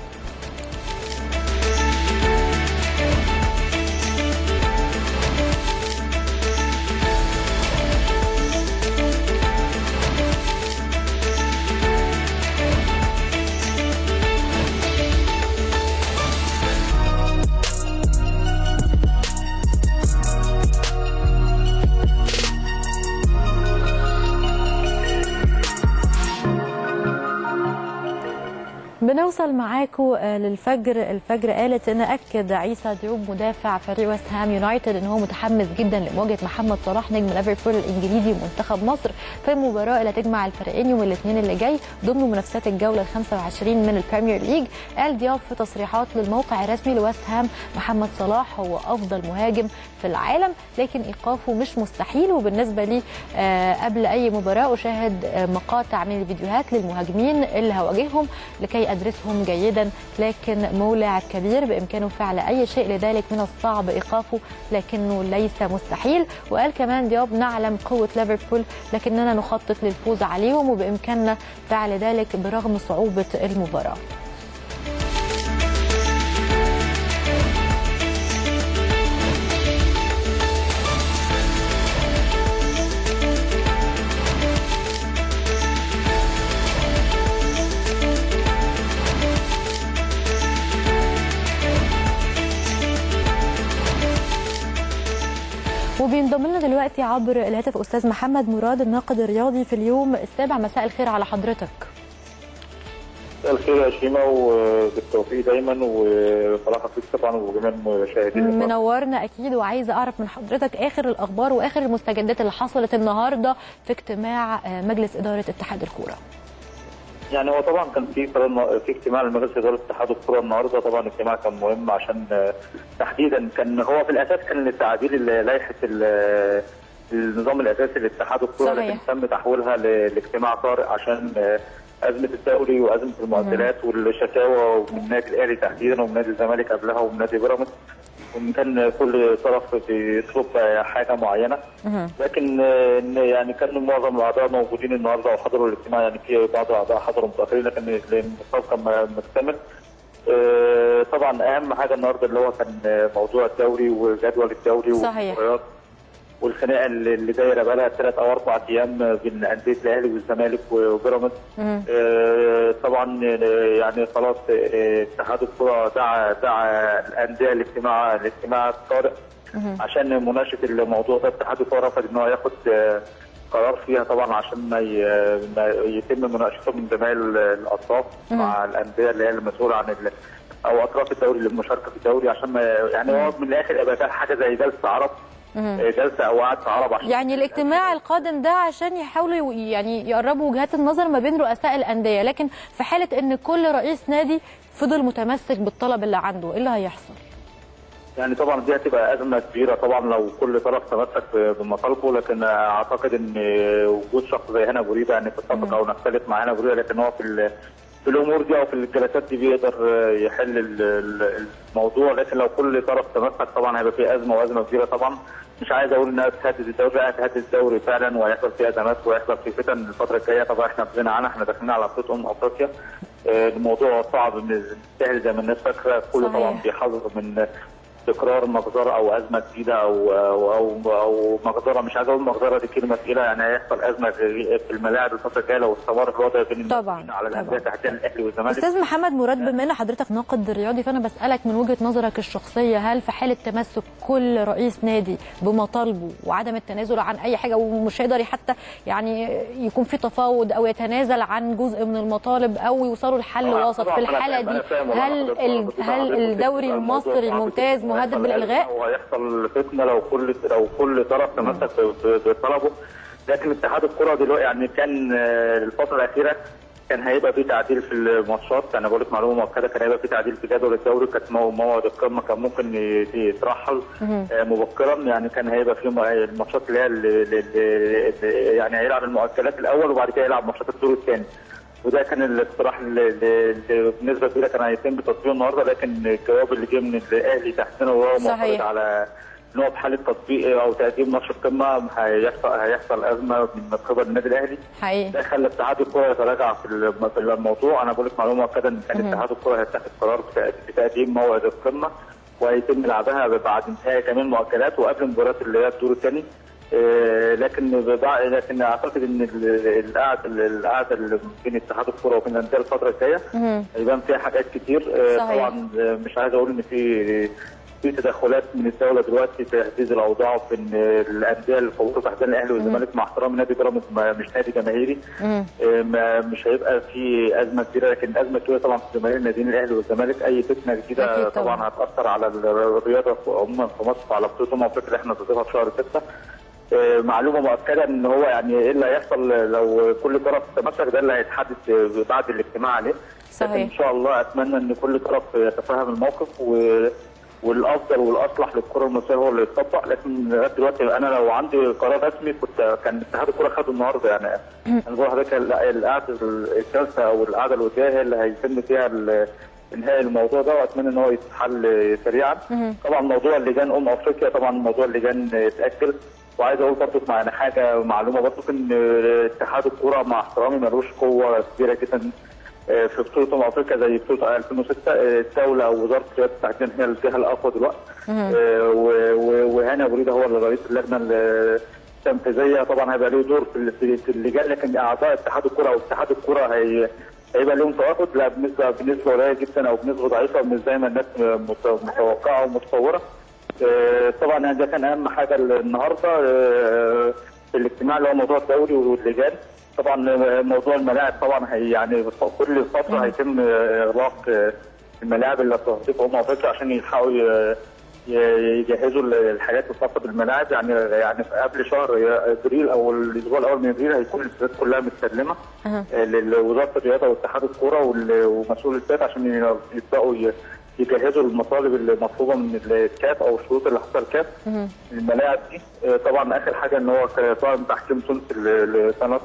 بنوصل معاكم للفجر. الفجر قالت ان اكد عيسى ديوب مدافع فريق ويست هام يونايتد ان هو متحمس جدا لمواجهه محمد صلاح نجم ليفربول الانجليزي ومنتخب مصر في المباراه اللي هتجمع الفريقين يوم الاثنين اللي جاي ضمن منافسات الجوله ال خمسة وعشرين من البريمير ليج. قال دياب في تصريحات للموقع الرسمي لويست هام محمد صلاح هو افضل مهاجم في العالم لكن ايقافه مش مستحيل، وبالنسبه لي قبل اي مباراه اشاهد مقاطع من الفيديوهات للمهاجمين اللي هواجههم لكي ادرس نفسهم جيدا، لكن مو لاعب كبير بإمكانه فعل أي شيء، لذلك من الصعب إيقافه لكنه ليس مستحيل. وقال كمان دياب نعلم قوة ليفربول لكننا نخطط للفوز عليهم وبإمكاننا فعل ذلك برغم صعوبة المباراة. وبينضم لنا دلوقتي عبر الهاتف استاذ محمد مراد الناقد الرياضي في اليوم السابع. مساء الخير على حضرتك. مساء الخير يا شيماء وبالتوفيق دايما وصراحه فيك طبعا وجميع المشاهدين. منورنا اكيد، وعايزه اعرف من حضرتك اخر الاخبار واخر المستجدات اللي حصلت النهارده في اجتماع مجلس اداره اتحاد الكوره. يعني هو طبعا كان في قرار في اجتماع لمجلس اداره اتحاد الكوره النهارده، طبعا الاجتماع كان مهم عشان تحديدا كان هو في الاساس كان لتعديل لائحه النظام الاساسي لاتحاد الكوره، لكن تم تحويلها لاجتماع طارئ عشان ازمه الدوري وازمه المعدلات والشكاوى من النادي الاهلي تحديدا ومن نادي الزمالك قبلها ومن نادي بيراميدز، وان كان كل طرف بيطلب حاجه معينه. لكن يعني كان معظم الاعضاء موجودين النهارده وحضروا الاجتماع، يعني في بعض الاعضاء حضروا متاخرين لكن النقاش كان مكتمل. طبعا اهم حاجه النهارده اللي هو كان موضوع الدوري وجدول الدوري والمباريات والخناقه اللي دايره بقى لها ثلاث او اربع ايام بين انديه الاهلي والزمالك وبيراميدز. آه طبعا يعني خلاص اتحاد الكره دعا دعا الانديه الاجتماع الاجتماع الطارئ عشان مناقشه الموضوع ده. اتحاد الكره رفض ان هو ياخد قرار فيها طبعا عشان ما يتم مناقشته من جميع الاطراف مع الانديه اللي هي المسؤوله عن او اطراف الدوري للمشاركه في الدوري، عشان ما يعني هو من الاخر يبقى حاجه زي جلسه عرب جلسه او قعده عرب عشان يعني الاجتماع القادم ده عشان يحاولوا يعني يقربوا وجهات النظر ما بين رؤساء الانديه، لكن في حاله ان كل رئيس نادي فضل متمسك بالطلب اللي عنده ايه اللي هيحصل؟ يعني طبعا دي هتبقى ازمه كبيره طبعا لو كل طرف تمسك بمطالبه، لكن اعتقد ان وجود شخص زي هنا بريده يعني تتفق او نختلف مع هنا بريده، لكن هو في في الامور دي او في الجلسات دي بيقدر يحل الموضوع. لكن لو كل طرف تمسك طبعا هيبقى في ازمه وازمه كبيره طبعا. مش عايز اقول انها تهدد الدوري، لا تهدد الدوري فعلا وهيحصل فيه ازمات وهيحصل فيه فتن الفتره الجايه. طبعا احنا في غنى عنها، احنا داخلين على بطوله امم افريقيا. الموضوع صعب مش سهل زي ما الناس فاكره، كله طبعا بيحذر من تكرار مجزره او ازمه جديده او او او, أو مجزره. مش عايز اقول مجزره دي كلمه ثقيله، يعني هيحصل ازمه في الملاعب الفتره الجايه لو استمر الوضع بين طبعا على الانديه تحديدا الاهلي والزمالك. استاذ محمد مراد، بما ان حضرتك ناقد رياضي فانا بسالك من وجهه نظرك الشخصيه، هل في حاله تمسك كل رئيس نادي بمطالبه وعدم التنازل عن اي حاجه ومش هيقدر حتى يعني يكون في تفاوض او يتنازل عن جزء من المطالب او يوصلوا لحل وسط، في الحاله دي هل هل الدوري المصري الممتاز مهدد بالالغاء؟ وهيحصل فتنه لو كل لو كل طرف تمسك بطلبه. لكن اتحاد الكره دلوقتي يعني كان الفتره الاخيره كان هيبقى في تعديل في الماتشات، انا بقول لك معلومه مؤكده، كان هيبقى في تعديل في جدول الدوري، كانت موعد القمه كان ممكن يترحل مبكرا، يعني كان هيبقى في الماتشات اللي هي يعني هيلعب المؤجلات الاول وبعد كده يلعب ماتشات الدور الثاني، وده كان الاقتراح اللي بنسبه كبيره كان هيتم تطبيقه النهارده. لكن الجواب اللي جه من الاهلي تحتنا وهو معترض على ان هو في حاله تطبيق او تقديم ماتش القمه هيحصل هيحصل ازمه من قبل النادي الاهلي حقيقي. ده خلى اتحاد الكره يتراجع في الموضوع. انا بقول لك معلومه مؤكده ان كان اتحاد الكره هيتخذ قرار بتقديم موعد القمه وهيتم لعبها بعد انتهاء جميع المؤجلات وقبل مباراه اللي هي الدور الثاني. لكن لكن اعتقد ان القعده القعده اللي بين اتحاد الكره وبين الانديه الفتره الجايه هيبان فيها حاجات كتير. طبعا مش عايز اقول ان في في تدخلات من الدوله دلوقتي في تهديد الاوضاع في ان الانديه القويه تحديدا الاهلي والزمالك مع احترام نادي بيراميدز مش نادي جماهيري، مش هيبقى في ازمه كبيره. لكن الازمه الكبيره طبعا في جماهير الناديين الاهلي والزمالك، اي فتنه جديده طبعا هتاثر على الرياضه عموما في مصر وعلى بطوله امم افريقيا اللي احنا بنضيفها في شهر ستة. معلومه مؤكده ان هو يعني ايه اللي هيحصل لو كل طرف تمسك، ده اللي هيتحدث بعد الاجتماع عليه. صحيح. ان شاء الله اتمنى ان كل طرف يتفهم الموقف و والافضل والاصلح للكره المصريه هو اللي يتطبق. لكن لغايه دلوقتي انا لو عندي قرار رسمي كنت كان اتحاد الكره خده النهارده. يعني انا بقول لحضرتك القعده الثالثه او القعده الوديه هي اللي هيتم فيها انهاء الموضوع ده، واتمنى ان هو يتحل سريعا. طبعا موضوع اللجان ام افريقيا، طبعا موضوع اللجان اتاجل. وعايز اقول برضه معانا حاجه معلومه برضه ان اتحاد الكره مع احترامي ملوش قوه كبيره جدا في بطوله امم افريقيا زي بطوله ألفين وستة. الدوله او وزاره الرياضه التعدين هي الجهه الاقوى دلوقتي، وهاني ابو ريده هو رئيس اللجنه التنفيذيه. طبعا هيبقى له دور في اللجان، لكن اعضاء اتحاد الكره او اتحاد الكره هي هيبقى لهم تواجد لا بنسبه بنسبه قليله جدا او بنسبه ضعيفه مش زي ما الناس متوقعه ومتصوره. طبعا ده كان اهم حاجه النهارده في الاجتماع اللي هو موضوع الدوري واللجان. طبعا موضوع الملاعب طبعا هي يعني كل فتره هيتم اغلاق الملاعب اللي هتستضيف امم افريقيا عشان يلحقوا يجهزوا الحاجات الخاصه بالملاعب. يعني يعني قبل شهر ابريل او الاسبوع الاول من ابريل هيكون الاستادات كلها متسلمه لوزاره الرياضه واتحاد الكوره ومسؤول الاستاد عشان يبداوا يجهزوا المطالب المطلوبه من الكاف او الشروط اللي حطها الكاف الملاعب دي. طبعا اخر حاجه ان هو طبعا تحكيم تونسي لقناه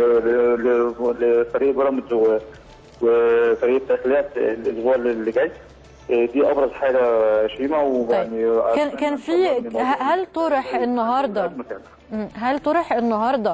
لفريق بيراميدز وفريق الداخليه الاسبوع اللي جاي. دي ابرز حاجه شيماء. ويعني كان كان في هل طرح النهارده هل طرح النهارده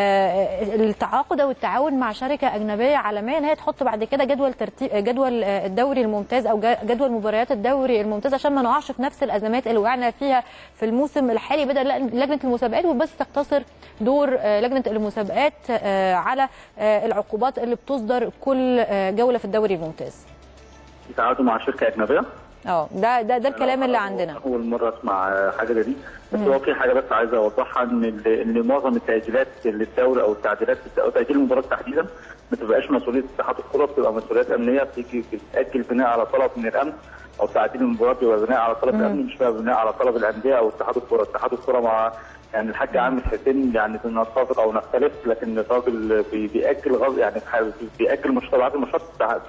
التعاقد او التعاون مع شركه اجنبيه عالميه ان هي تحط بعد كده جدول ترتيب جدول الدوري الممتاز او جدول مباريات الدوري الممتاز عشان ما نقعش في نفس الازمات اللي وقعنا فيها في الموسم الحالي، بدل لجنه المسابقات وبس تقتصر دور لجنه المسابقات على العقوبات اللي بتصدر كل جوله في الدوري الممتاز؟ يتعاقدوا مع شركه اجنبيه؟ اه ده ده ده الكلام اللي عندنا. اول مره اسمع حاجه زي دي، بس هو في حاجه بس عايزه اوضحها ان ان معظم التاجيلات للدوري او التعديلات او تاجيل المباراه تحديدا ما تبقاش مسؤوليه اتحاد الكره، بتبقى مسؤوليات امنيه بتيجي بتتاجل بناء على طلب من الامن، او تعديل المباراه بيبقى بناء على طلب الامن مش بناء على طلب الانديه او اتحاد الكره. اتحاد الكره مع يعني الحاج عامر حسين يعني نتفق او نختلف، لكن الراجل بيأجل غصب يعني بيأجل مش تبعات الماتشات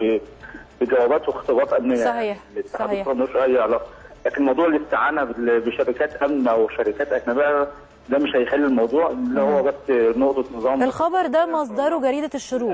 بجوابات واختبارات امنيه. صحيح صحيح ملوش اي علاقه. لكن موضوع الاستعانه بشركات امن او شركات اجنبيه ده مش هيخلي الموضوع اللي هو بس نقطه نظام. الخبر ده مصدره جريده الشروق.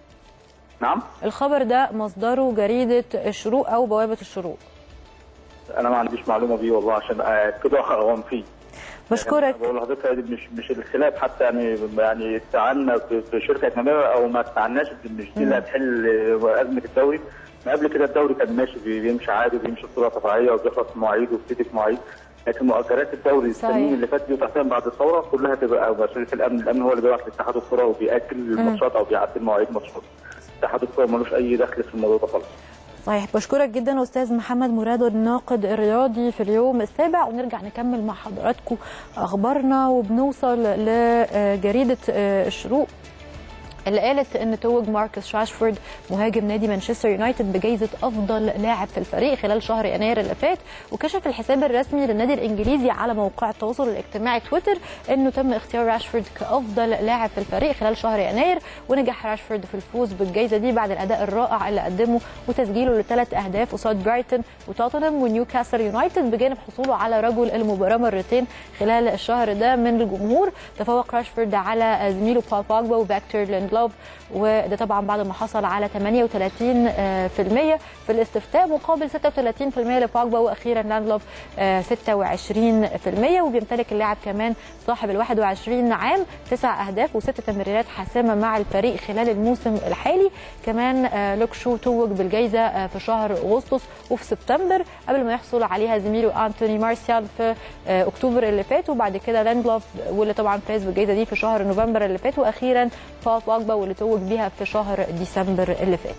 نعم الخبر ده مصدره جريده الشروق او بوابه الشروق. انا ما عنديش معلومه بيه والله عشان كده اغوان فيه. بشكرك. يعني بقول لحضرتك مش مش الخلاف حتى يعني يعني استعنا بشركه اجنبيه او ما استعناش مش دي اللي هتحل ازمه الدوري. ما قبل كده الدوري كان ماشي بيمشي عادي بيمشي بطريقه طبيعيه وبيخلص في مواعيد وبيبتدي في مواعيد، لكن مؤجلات الدوري السنين اللي فاتت دي وتحديدا بعد الثوره كلها تبقى مسؤوليه الامن. الامن هو اللي بيبعت لاتحاد الكره وبيأجل الماتشات او بيعدل مواعيد ماتشات. اتحاد الكره ملوش اي دخل في الموضوع ده خالص. صحيح. بشكرك جدا استاذ محمد مراد الناقد الرياضي في اليوم السابع، ونرجع نكمل مع حضراتكم اخبارنا وبنوصل لجريده الشروق اللي قالت ان توج ماركوس راشفورد مهاجم نادي مانشستر يونايتد بجائزه افضل لاعب في الفريق خلال شهر يناير اللي فات. وكشف الحساب الرسمي للنادي الانجليزي على موقع التواصل الاجتماعي تويتر انه تم اختيار راشفورد كافضل لاعب في الفريق خلال شهر يناير، ونجح راشفورد في الفوز بالجائزه دي بعد الاداء الرائع اللي قدمه وتسجيله لثلاث اهداف قصاد برايتون وتوتنهام ونيوكاسل يونايتد، بجانب حصوله على رجل المباراه مرتين خلال الشهر ده من الجمهور. تفوق راشفورد على زميله بول بوجبا وفيكتور ليندلوف، وده طبعا بعد ما حصل على ثمانية وثلاثين بالمئة في الاستفتاء مقابل ستة وثلاثين بالمئة لبوجبا، واخيرا لاندلوف ستة وعشرين بالمئة. وبيمتلك اللاعب كمان صاحب ال واحد وعشرين عام تسع اهداف وست تمريرات حاسمه مع الفريق خلال الموسم الحالي. كمان لوك شو توج بالجائزه في شهر اغسطس وفي سبتمبر قبل ما يحصل عليها زميله انتوني مارسيال في اكتوبر اللي فات، وبعد كده لاندلوف واللي طبعا فاز بالجائزه دي في شهر نوفمبر اللي فات، واخيرا بول بوجبا واللي توج بيها في شهر ديسمبر اللي فات.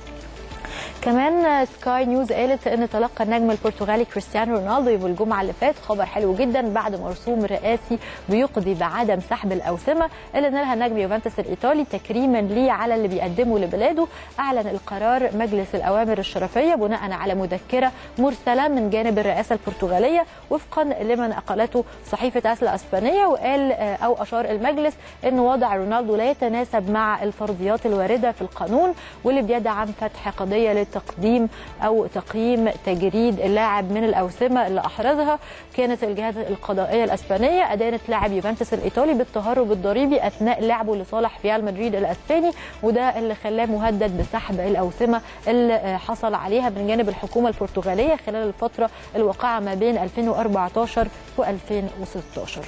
كمان سكاي نيوز قالت ان تلقى النجم البرتغالي كريستيانو رونالدو يوم الجمعه اللي فات خبر حلو جدا بعد مرسوم رئاسي بيقضي بعدم سحب الاوسمه اللي نالها نجم يوفنتوس الايطالي تكريما ليه على اللي بيقدمه لبلاده. اعلن القرار مجلس الاوامر الشرفيه بناء على مذكره مرسله من جانب الرئاسه البرتغاليه وفقا لما نقلته صحيفه اسلا اسبانيه، وقال او اشار المجلس ان وضع رونالدو لا يتناسب مع الفرضيات الوارده في القانون واللي بيدعم فتح قضيه لتقديم أو تقييم تجريد اللاعب من الأوسمة اللي أحرزها. كانت الجهات القضائية الأسبانية أدانت لاعب يوفنتوس الإيطالي بالتهرب الضريبي أثناء لعبه لصالح ريال مدريد الأسباني، وده اللي خلاه مهدد بسحب الأوسمة اللي حصل عليها من جانب الحكومة البرتغالية خلال الفترة الواقعة ما بين ألفين وأربعتاشر وألفين وستاشر.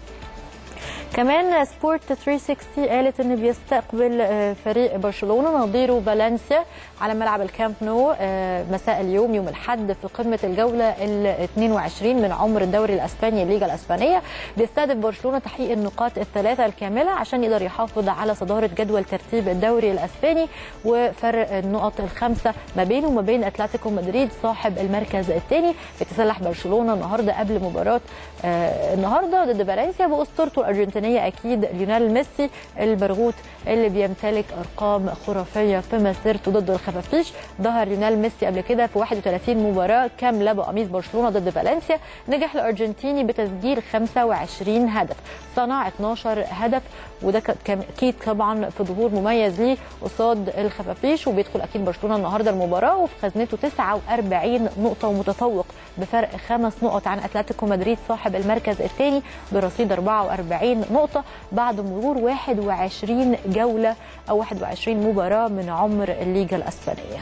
كمان سبورت ثلاثمية وستين قالت ان بيستقبل فريق برشلونه نظيره فالنسيا على ملعب الكامب نو مساء اليوم يوم الاحد في قمه الجوله ال اثنين وعشرين من عمر الدوري الاسباني الليجا الاسبانيه. بيستهدف برشلونه تحقيق النقاط الثلاثه الكامله عشان يقدر يحافظ على صداره جدول ترتيب الدوري الاسباني وفرق النقط الخمسه ما بينه وما بين اتلتيكو مدريد صاحب المركز الثاني. بيتسلح برشلونه النهارده قبل مباراه النهارده ضد فالنسيا باسطورته الارجنتينيه اكيد ليونيل ميسي البرغوث اللي بيمتلك ارقام خرافيه في مسيرته ضد الخفافيش. ظهر ليونيل ميسي قبل كده في واحد وثلاثين مباراه كامله بقميص برشلونه ضد فالنسيا. نجح الارجنتيني بتسجيل خمسة وعشرين هدف، صنع اثناشر هدف، وده اكيد طبعا في ظهور مميز ليه قصاد الخفافيش. وبيدخل اكيد برشلونه النهارده المباراه وفي خزنته تسعة وأربعين نقطه ومتفوق بفرق خمس نقط عن اتلتيكو مدريد صاحب المركز الثاني برصيد أربعة وأربعين نقطه بعد مرور واحد وعشرين جوله او واحد وعشرين مباراه من عمر الليجا الاسبانيه.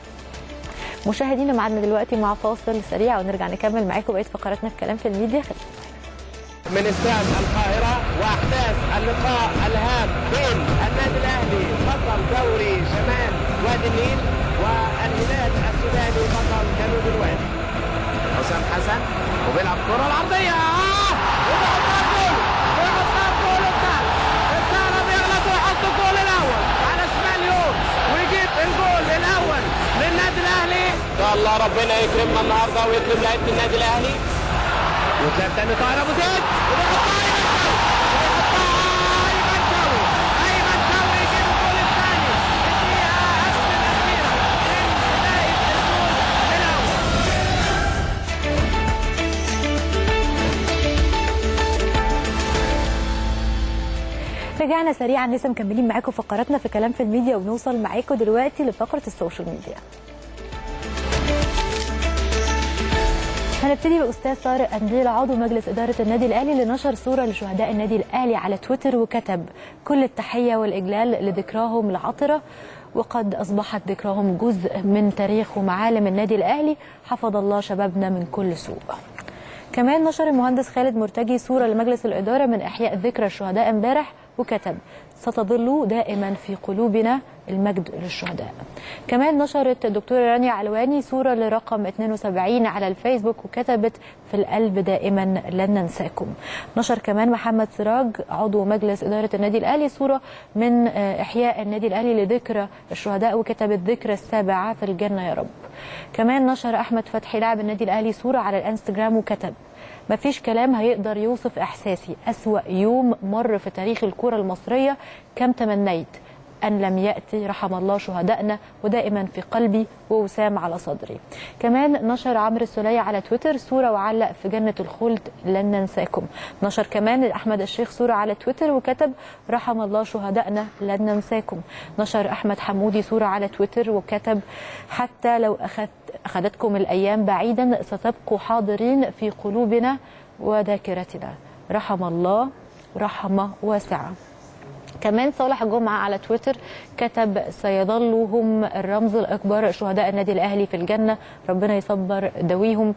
مشاهدينا معانا دلوقتي مع فاصل سريع ونرجع نكمل معاكم بقيه فقراتنا في كلام في الميديا. من استاد القاهرة وأحداث اللقاء الهام بين النادي الأهلي بطل دوري شمال وادي النيل والهلال السوداني بطل جنوب الوادي. حسام حسن وبيلعب كرة العرضية آه وبيحطها جول ويحطها جول الثالث الثالث بيغلط ويحط الجول الأول على شمال يوم ويجيب الجول الأول للنادي الأهلي. إن شاء الله ربنا يكرمنا النهارده ويكرم لعيبة النادي الأهلي. وتلعب تاني طاهر ابو زيد وبيحطها ايمن شوقي ايمن شوقي يجيب الجول الثاني في الدقيقه قبل الاخيره من بدايه الجول الاول. رجعنا سريعا لسه مكملين معاكم فقراتنا في كلام في الميديا ونوصل معاكم دلوقتي لفقره السوشيال ميديا. هنبتدي باستاذ طارق قنديل عضو مجلس اداره النادي الاهلي اللي نشر صوره لشهداء النادي الاهلي على تويتر وكتب كل التحيه والاجلال لذكراهم العطره وقد اصبحت ذكراهم جزء من تاريخ ومعالم النادي الاهلي، حفظ الله شبابنا من كل سوء. كمان نشر المهندس خالد مرتجي صوره لمجلس الاداره من احياء ذكرى الشهداء امبارح وكتب ستظل دائما في قلوبنا المجد للشهداء. كمان نشرت الدكتوره رانيا علواني صوره لرقم اثنين وسبعين على الفيسبوك وكتبت في القلب دائما لن ننساكم. نشر كمان محمد سراج عضو مجلس اداره النادي الاهلي صوره من احياء النادي الاهلي لذكرى الشهداء وكتب الذكرى السابعه في الجنه يا رب. كمان نشر احمد فتحي لاعب النادي الاهلي صوره على الانستجرام وكتب مفيش كلام هيقدر يوصف احساسي، اسوأ يوم مر في تاريخ الكرة المصرية، كم تمنيت أن لم يأتي، رحم الله شهدائنا ودائما في قلبي ووسام على صدري. كمان نشر عمرو السولية على تويتر صورة وعلق في جنة الخلد لن ننساكم. نشر كمان أحمد الشيخ صورة على تويتر وكتب رحم الله شهدائنا لن ننساكم. نشر أحمد حمودي صورة على تويتر وكتب حتى لو أخذت أخذتكم الأيام بعيدا ستبقوا حاضرين في قلوبنا وذاكرتنا، رحم الله رحمة واسعة. كمان صالح جمعة على تويتر كتب سيظلوا هم الرمز الأكبر شهداء النادي الأهلي في الجنة، ربنا يصبر دويهم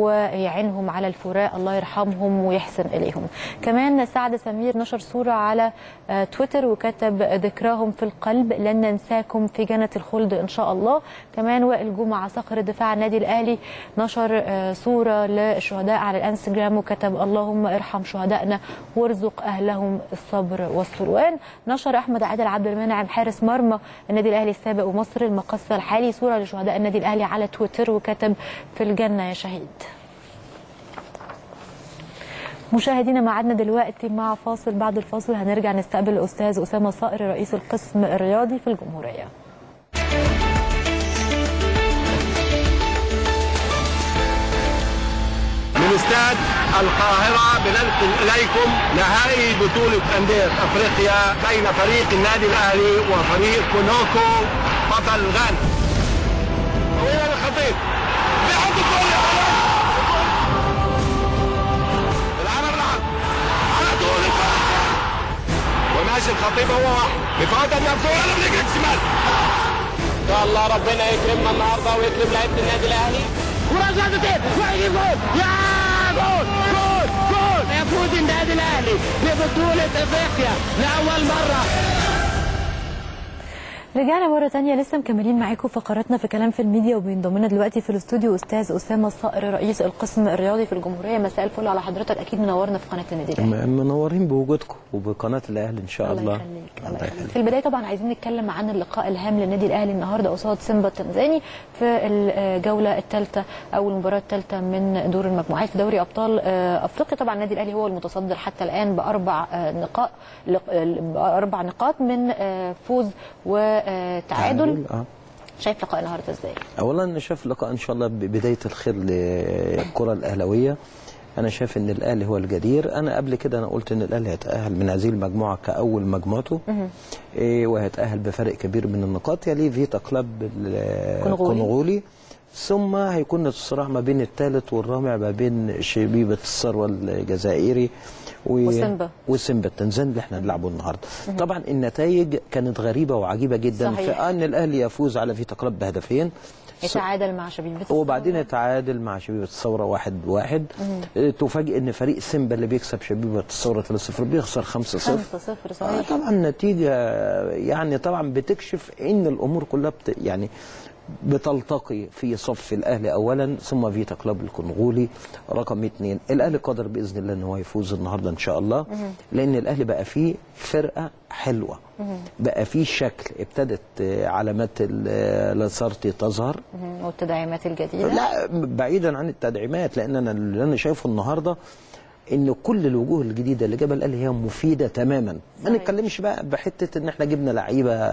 ويعينهم على الفراق، الله يرحمهم ويحسن إليهم. كمان سعد سمير نشر صورة على تويتر وكتب ذكراهم في القلب لن ننساكم في جنة الخلد إن شاء الله. كمان وائل جمعة صقر دفاع النادي الأهلي نشر صورة للشهداء على الانستجرام وكتب اللهم ارحم شهدائنا وارزق أهلهم الصبر والسلوان. نشر أحمد عادل عبد المنعم حارس مرمى النادي الأهلي السابق ومصر المقصة الحالي صورة لشهداء النادي الأهلي على تويتر وكتب في الجنة يا شهيد. مشاهدينا معادنا دلوقتي مع فاصل، بعد الفاصل هنرجع نستقبل الأستاذ أسامة صائر رئيس القسم الرياضي في الجمهورية. من استاد القاهرة بننقل إليكم نهائي بطولة أندية أفريقيا بين فريق النادي الأهلي وفريق كونوكو بطل غانا. جديد بيحط الجول العمل العب على طول وماشي الخطيب هو واحد بفوت النفسه ولا بنجري الشمال. ان شاء الله ربنا يكرمنا النهارده ويكرم لعيبه النادي الاهلي. كره زادتين ويجيب جول يا جول جول جول يفوز النادي الاهلي ببطوله افريقيا لاول مره. رجعنا مرة تانية لسه مكملين معاكم فقراتنا في كلام في الميديا، وبينضم لنا دلوقتي في الاستوديو استاذ اسامه الصقر رئيس القسم الرياضي في الجمهوريه. مساء الفل على حضرتك، اكيد منورنا في قناه النادي الاهلي. منورين بوجودكم وبقناه الاهلي ان شاء الله. الله يخليك. الله يخليك. في البدايه طبعا عايزين نتكلم عن اللقاء الهام للنادي الاهلي النهارده قصاد سيمبا التنزاني في الجوله الثالثه او المباراه الثالثه من دور المجموعات في دوري ابطال افريقيا. طبعا النادي الاهلي هو المتصدر حتى الان باربع نقاط اربع نقاط من فوز وتعادل. آه. شايف لقاء النهارده ازاي؟ اولا انا شايف لقاء ان شاء الله بدايه الخير للكره الاهلاويه. انا شايف ان الاهلي هو الجدير. انا قبل كده انا قلت ان الاهلي هيتاهل من هذه المجموعه كاول مجموعته إيه وهيتاهل بفرق كبير من النقاط يليه فيتا كلاب الكونغولي، ثم هيكون الصراع ما بين الثالث والرابع ما بين شبيبه الثروه الجزائري وسيمبا وسيمبا التنزاني اللي احنا هنلعبه النهارده. طبعا النتائج كانت غريبه وعجيبه جدا. صحيح. في ان الاهلي يفوز على فيتا كلاب بهدفين، يتعادل مع شبيبه الثوره وبعدين يتعادل مع شبيبه الثوره واحد واحد. تفاجئ ان فريق سيمبا اللي بيكسب شبيبه الثوره ثلاثة صفر بيخسر خمسة صفر. خمسة صفر صحيح. آه طبعا نتيجه يعني طبعا بتكشف ان الامور كلها بت يعني بتلتقي في صف الاهلي اولا ثم فيتا كلاب الكونغولي رقم اثنين. الاهلي قادر باذن الله ان هو يفوز النهارده ان شاء الله، لان الاهلي بقى فيه فرقه حلوه، بقى فيه شكل، ابتدت علامات لاسارتي تظهر والتدعيمات الجديده. لا بعيدا عن التدعيمات، لان انا اللي انا شايفه النهارده ان كل الوجوه الجديده اللي جابها الاهلي هي مفيده تماما. ما نتكلمش بقى بحته ان احنا جبنا لعيبه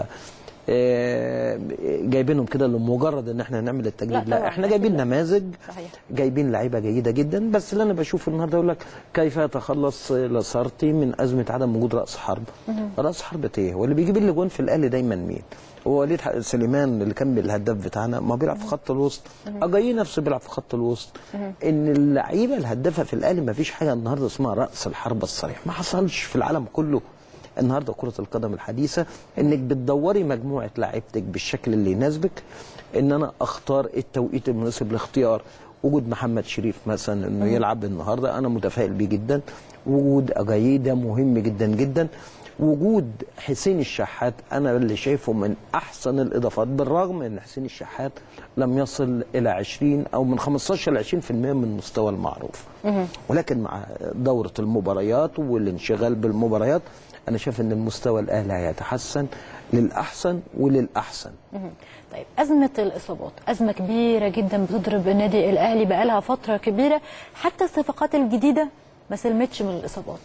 جايبينهم كده لمجرد ان احنا نعمل التجديد، لا, لا احنا جايبين نماذج، جايبين لعيبه جيده جدا. بس اللي انا بشوفه النهارده يقول لك كيف يتخلص لاسارتي من ازمه عدم وجود راس حرب. راس حرب ايه؟ واللي بيجيب الاجوان في الاهلي دايما مين؟ هو وليد سليمان اللي كان الهداف بتاعنا ما بيلعب في خط الوسط، اجاي نفسه بيلعب في خط الوسط. ان اللعيبه الهدافه في الاهلي ما فيش حاجه النهارده اسمها راس الحرب الصريح، ما حصلش في العالم كله. النهارده كرة القدم الحديثة انك بتدوري مجموعة لعيبتك بالشكل اللي يناسبك، ان انا اختار التوقيت المناسب لاختيار وجود محمد شريف مثلا انه يلعب النهارده، انا متفائل بيه جدا. وجود اجاييه ده مهم جدا جدا. وجود حسين الشحات انا اللي شايفه من احسن الاضافات، بالرغم ان حسين الشحات لم يصل الى عشرين او من خمستاشر ل عشرين بالمئة من مستوى المعروف، ولكن مع دورة المباريات والانشغال بالمباريات أنا شايف أن المستوى الأهلي هيتحسن للأحسن وللأحسن. طيب أزمة الإصابات أزمة كبيرة جدا بتضرب النادي الأهلي بقالها فترة كبيرة، حتى الصفقات الجديدة ما سلمتش من الإصابات.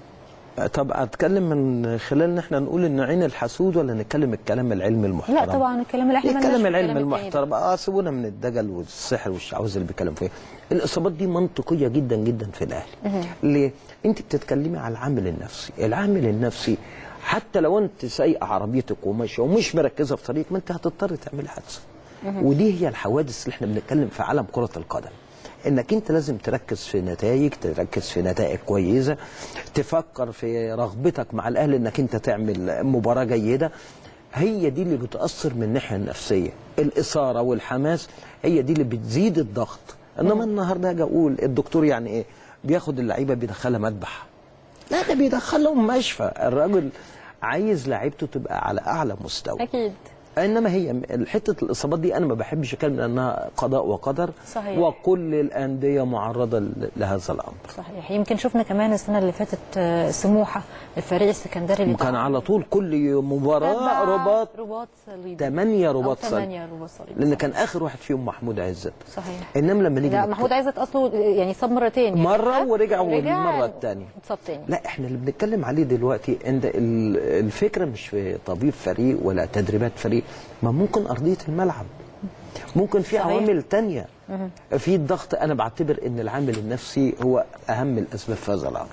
طب اتكلم من خلال ان احنا نقول ان عين الحسود ولا نتكلم الكلام العلمي المحترم؟ لا طبعا الكلام اللي احنا الكلام العلمي المحترم. اه سيبونا من الدجل والسحر والشعوذه اللي بيتكلم فيها. الاصابات دي منطقيه جدا جدا في الاهلي. ليه؟ انت بتتكلمي على العامل النفسي، العامل النفسي حتى لو انت سايقه عربيتك وماشيه ومش مركزه في طريق، ما انت هتضطر تعملي حادثه. ودي هي الحوادث اللي احنا بنتكلم في عالم كره القدم. انك انت لازم تركز في نتائج، تركز في نتائج كويسه، تفكر في رغبتك مع الاهلي انك انت تعمل مباراه جيده. هي دي اللي بتاثر من الناحيه النفسيه، الاثاره والحماس هي دي اللي بتزيد الضغط. انما النهارده اجي اقول الدكتور يعني ايه؟ بياخد اللعيبه بيدخلها مذبح. لا ده بيدخلهم مشفى. الراجل عايز لعيبته تبقى على اعلى مستوى. اكيد. انما هي حته الاصابات دي انا ما بحبش اتكلم انها قضاء وقدر. صحيح. وكل الانديه معرضه لهذا الامر. صحيح. يمكن شفنا كمان السنه اللي فاتت سموحه الفريق السكندري اللي كان على طول كل مباراه رباط رباط صليبي ثمانية رباط صليبي. ثمانية رباط صليبي. لان كان اخر واحد فيهم محمود عزت. صحيح. انما لما نيجي لا محمود عزت اصله يعني صاب مرتين يعني مره ورجع والمره الثانيه اتصاب تاني. لا احنا اللي بنتكلم عليه دلوقتي ان الفكره مش في طبيب فريق ولا تدريبات فريق، ما ممكن ارضيه الملعب، ممكن في عوامل تانية. في الضغط. انا بعتبر ان العامل النفسي هو اهم الاسباب في هذا الامر.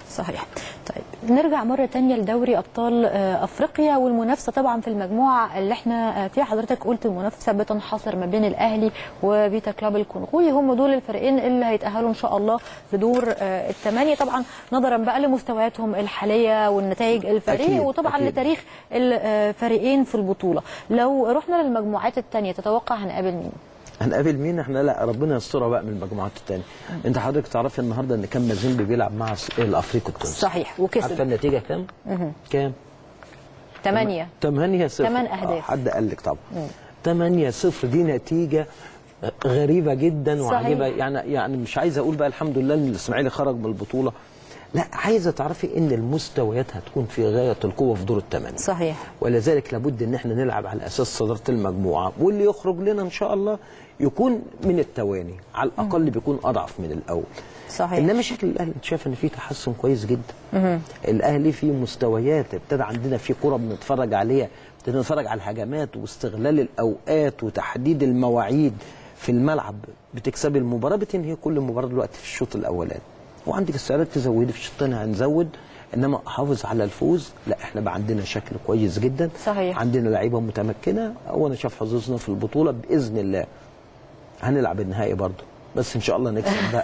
صحيح. طيب نرجع مرة تانية لدوري أبطال أفريقيا والمنافسة طبعا في المجموعة اللي احنا فيها. حضرتك قلت المنافسة بتنحصر ما بين الأهلي وفيتا كلاب الكونغولي، هم دول الفريقين اللي هيتأهلوا إن شاء الله لدور الثمانية، طبعا نظرا بقى لمستوياتهم الحالية والنتائج الفريق أكيد. وطبعا أكيد. لتاريخ الفريقين في البطولة. لو رحنا للمجموعات الثانية تتوقع هنقابل مين؟ هنقابل مين؟ احنا لا ربنا يسترها بقى من المجموعات الثانيه. انت حضرتك تعرفي النهارده ان كان مازيمبي بيلعب مع الافريقي التونسي. صحيح وكسب. عارفه النتيجه كام؟ كام؟ ثمانية. ثمانية صفر. ثمان اهداف. حد قال لك طبعا. ثمانية صفر دي نتيجه غريبه جدا وعجيبه، يعني يعني مش عايز اقول بقى الحمد لله ان الاسماعيلي خرج من البطوله. لا، عايزه تعرفي ان المستويات هتكون في غايه القوه في دور الثمانيه. صحيح. ولذلك لابد ان احنا نلعب على اساس صداره المجموعه، واللي يخرج لنا ان شاء الله يكون من التواني، على الاقل مم. بيكون اضعف من الاول. صحيح. انما شكل الاهلي انت شايف ان في تحسن كويس جدا. مم. الاهلي في مستويات، ابتدى عندنا في كره بنتفرج عليها، ابتدينا نتفرج على الهجمات واستغلال الاوقات وتحديد المواعيد في الملعب. بتكسب المباراه، بتنهي كل مباراه دلوقتي في الشوط الاولاني، وعندك استعداد تزودي في الشوط الثاني هنزود، انما احافظ على الفوز. لا، احنا بقى عندنا شكل كويس جدا. صحيح. عندنا لعيبه متمكنه، وانا شايف حظوظنا في البطوله باذن الله. هنلعب النهائي برضه، بس ان شاء الله نكسب بقى.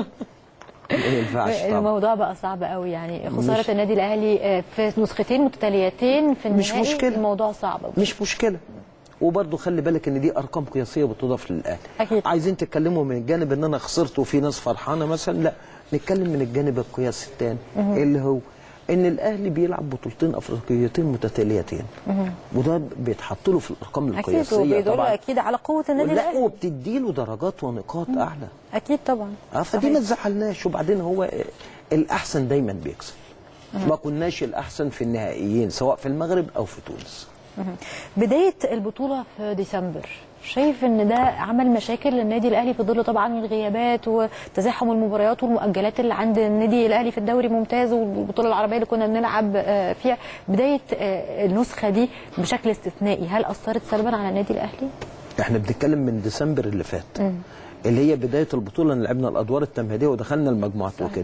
ما ينفعش طبعا. الموضوع بقى صعب قوي، يعني خساره النادي الاهلي في نسختين متتاليتين في النهائي. مش مشكله، الموضوع صعب أوي. مش مشكله. وبرضه خلي بالك ان دي ارقام قياسيه بتضاف للاهلي. اكيد. عايزين تتكلموا من الجانب ان انا خسرت وفي ناس فرحانه مثلا، لا، نتكلم من الجانب القياسي الثاني اللي هو ان الاهلي بيلعب بطولتين افريقيتين متتاليتين، وده بيتحط له في الارقام القياسيه طبعا. اكيد، وبيدل اكيد على قوه النادي الاهلي. لا، وبتدي له درجات ونقاط مم. اعلى. اكيد طبعا. اه فدي ما تزعلناش. وبعدين هو الاحسن دايما بيكسب. ما كناش الاحسن في النهائيين سواء في المغرب او في تونس. بدايه البطوله في ديسمبر، شايف ان ده عمل مشاكل للنادي الاهلي في ظل طبعا الغيابات وتزاحم المباريات والمؤجلات اللي عند النادي الاهلي في الدوري ممتاز والبطوله العربيه اللي كنا بنلعب فيها؟ بدايه النسخه دي بشكل استثنائي، هل اثرت سلبا على النادي الاهلي؟ احنا بنتكلم من ديسمبر اللي فات، م. اللي هي بدايه البطوله، اللي لعبنا الادوار التمهيديه ودخلنا المجموعات وكده.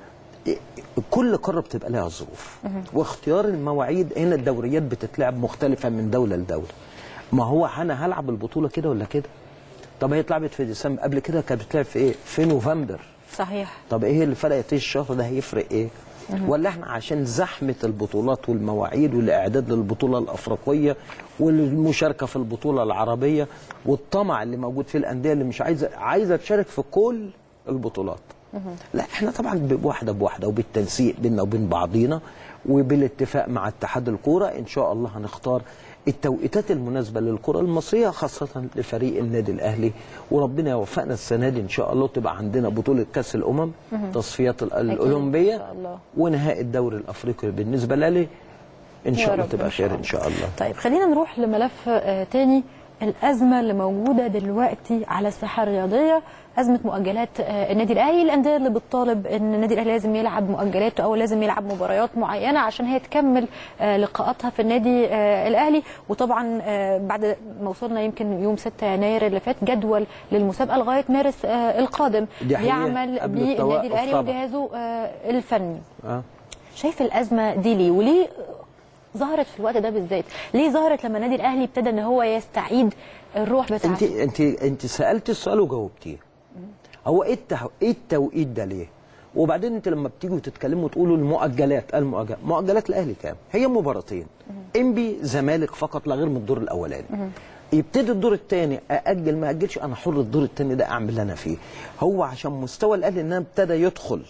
كل قاره بتبقى لها ظروف، واختيار المواعيد. هنا الدوريات بتتلعب مختلفه من دوله لدوله. ما هو انا هلعب البطوله كده ولا كده؟ طب هي اتلعبت في ديسمبر، قبل كده كانت بتلعب في ايه؟ في نوفمبر. صحيح. طب ايه اللي فرقت؟ ايه الشهر ده هيفرق ايه؟ ولا احنا عشان زحمه البطولات والمواعيد والاعداد للبطوله الافريقيه والمشاركه في البطوله العربيه والطمع اللي موجود في الانديه اللي مش عايزه عايزه تشارك في كل البطولات. لا، احنا طبعا بواحده بواحده وبالتنسيق بيننا وبين بعضينا وبالاتفاق مع اتحاد الكوره ان شاء الله هنختار التوقيتات المناسبه للكره المصريه، خاصه لفريق النادي الاهلي، وربنا يوفقنا السنه دي ان شاء الله تبقى عندنا بطوله كاس الامم، تصفيات الاولمبيه، ونهائي الدوري الافريقي بالنسبه لي ان شاء الله تبقى خير ان شاء الله. طيب خلينا نروح لملف آه تاني، الازمه اللي موجوده دلوقتي على الساحه الرياضيه، ازمه مؤجلات آه النادي الاهلي. الانديه اللي بتطالب ان النادي الاهلي لازم يلعب مؤجلاته او لازم يلعب مباريات معينه عشان هي تكمل آه لقاءاتها في النادي آه الاهلي. وطبعا آه بعد ما وصلنا يمكن يوم ستة يناير اللي فات جدول للمسابقه لغايه مارس آه القادم بيعمل به النادي الاهلي وجهازه آه الفني. آه. شايف الازمه دي ليه وليه ظهرت في الوقت ده بالذات؟ ليه ظهرت لما النادي الاهلي ابتدى ان هو يستعيد الروح بتاعته؟ انت انت انت سالت السؤال وجاوبتيه. هو ايه ايه التوقيت ده ليه؟ وبعدين انت لما بتيجوا تتكلموا تقولوا المؤجلات، المؤجلات مؤجلات الاهلي كام؟ هي مباراتين، انبي زمالك فقط لا غير من الدور الاولاني. يبتدي الدور الثاني ااجل ما اجلش، انا حر الدور الثاني ده اعمل اللي انا فيه. هو عشان مستوى الاهلي انه ابتدى يدخل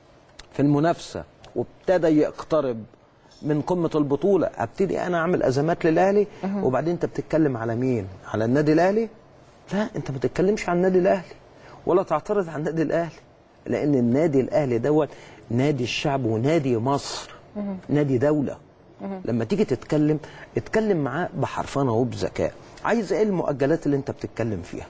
في المنافسه وابتدى يقترب من قمه البطوله، ابتدي انا اعمل ازمات للاهلي. وبعدين انت بتتكلم على مين؟ على النادي الاهلي؟ لا، انت ما تتكلمش عن النادي الاهلي ولا تعترض على النادي الاهلي، لان النادي الاهلي دوت نادي الشعب ونادي مصر، نادي دوله. لما تيجي تتكلم اتكلم معاه بحرفنه وبذكاء. عايز ايه المؤجلات اللي انت بتتكلم فيها؟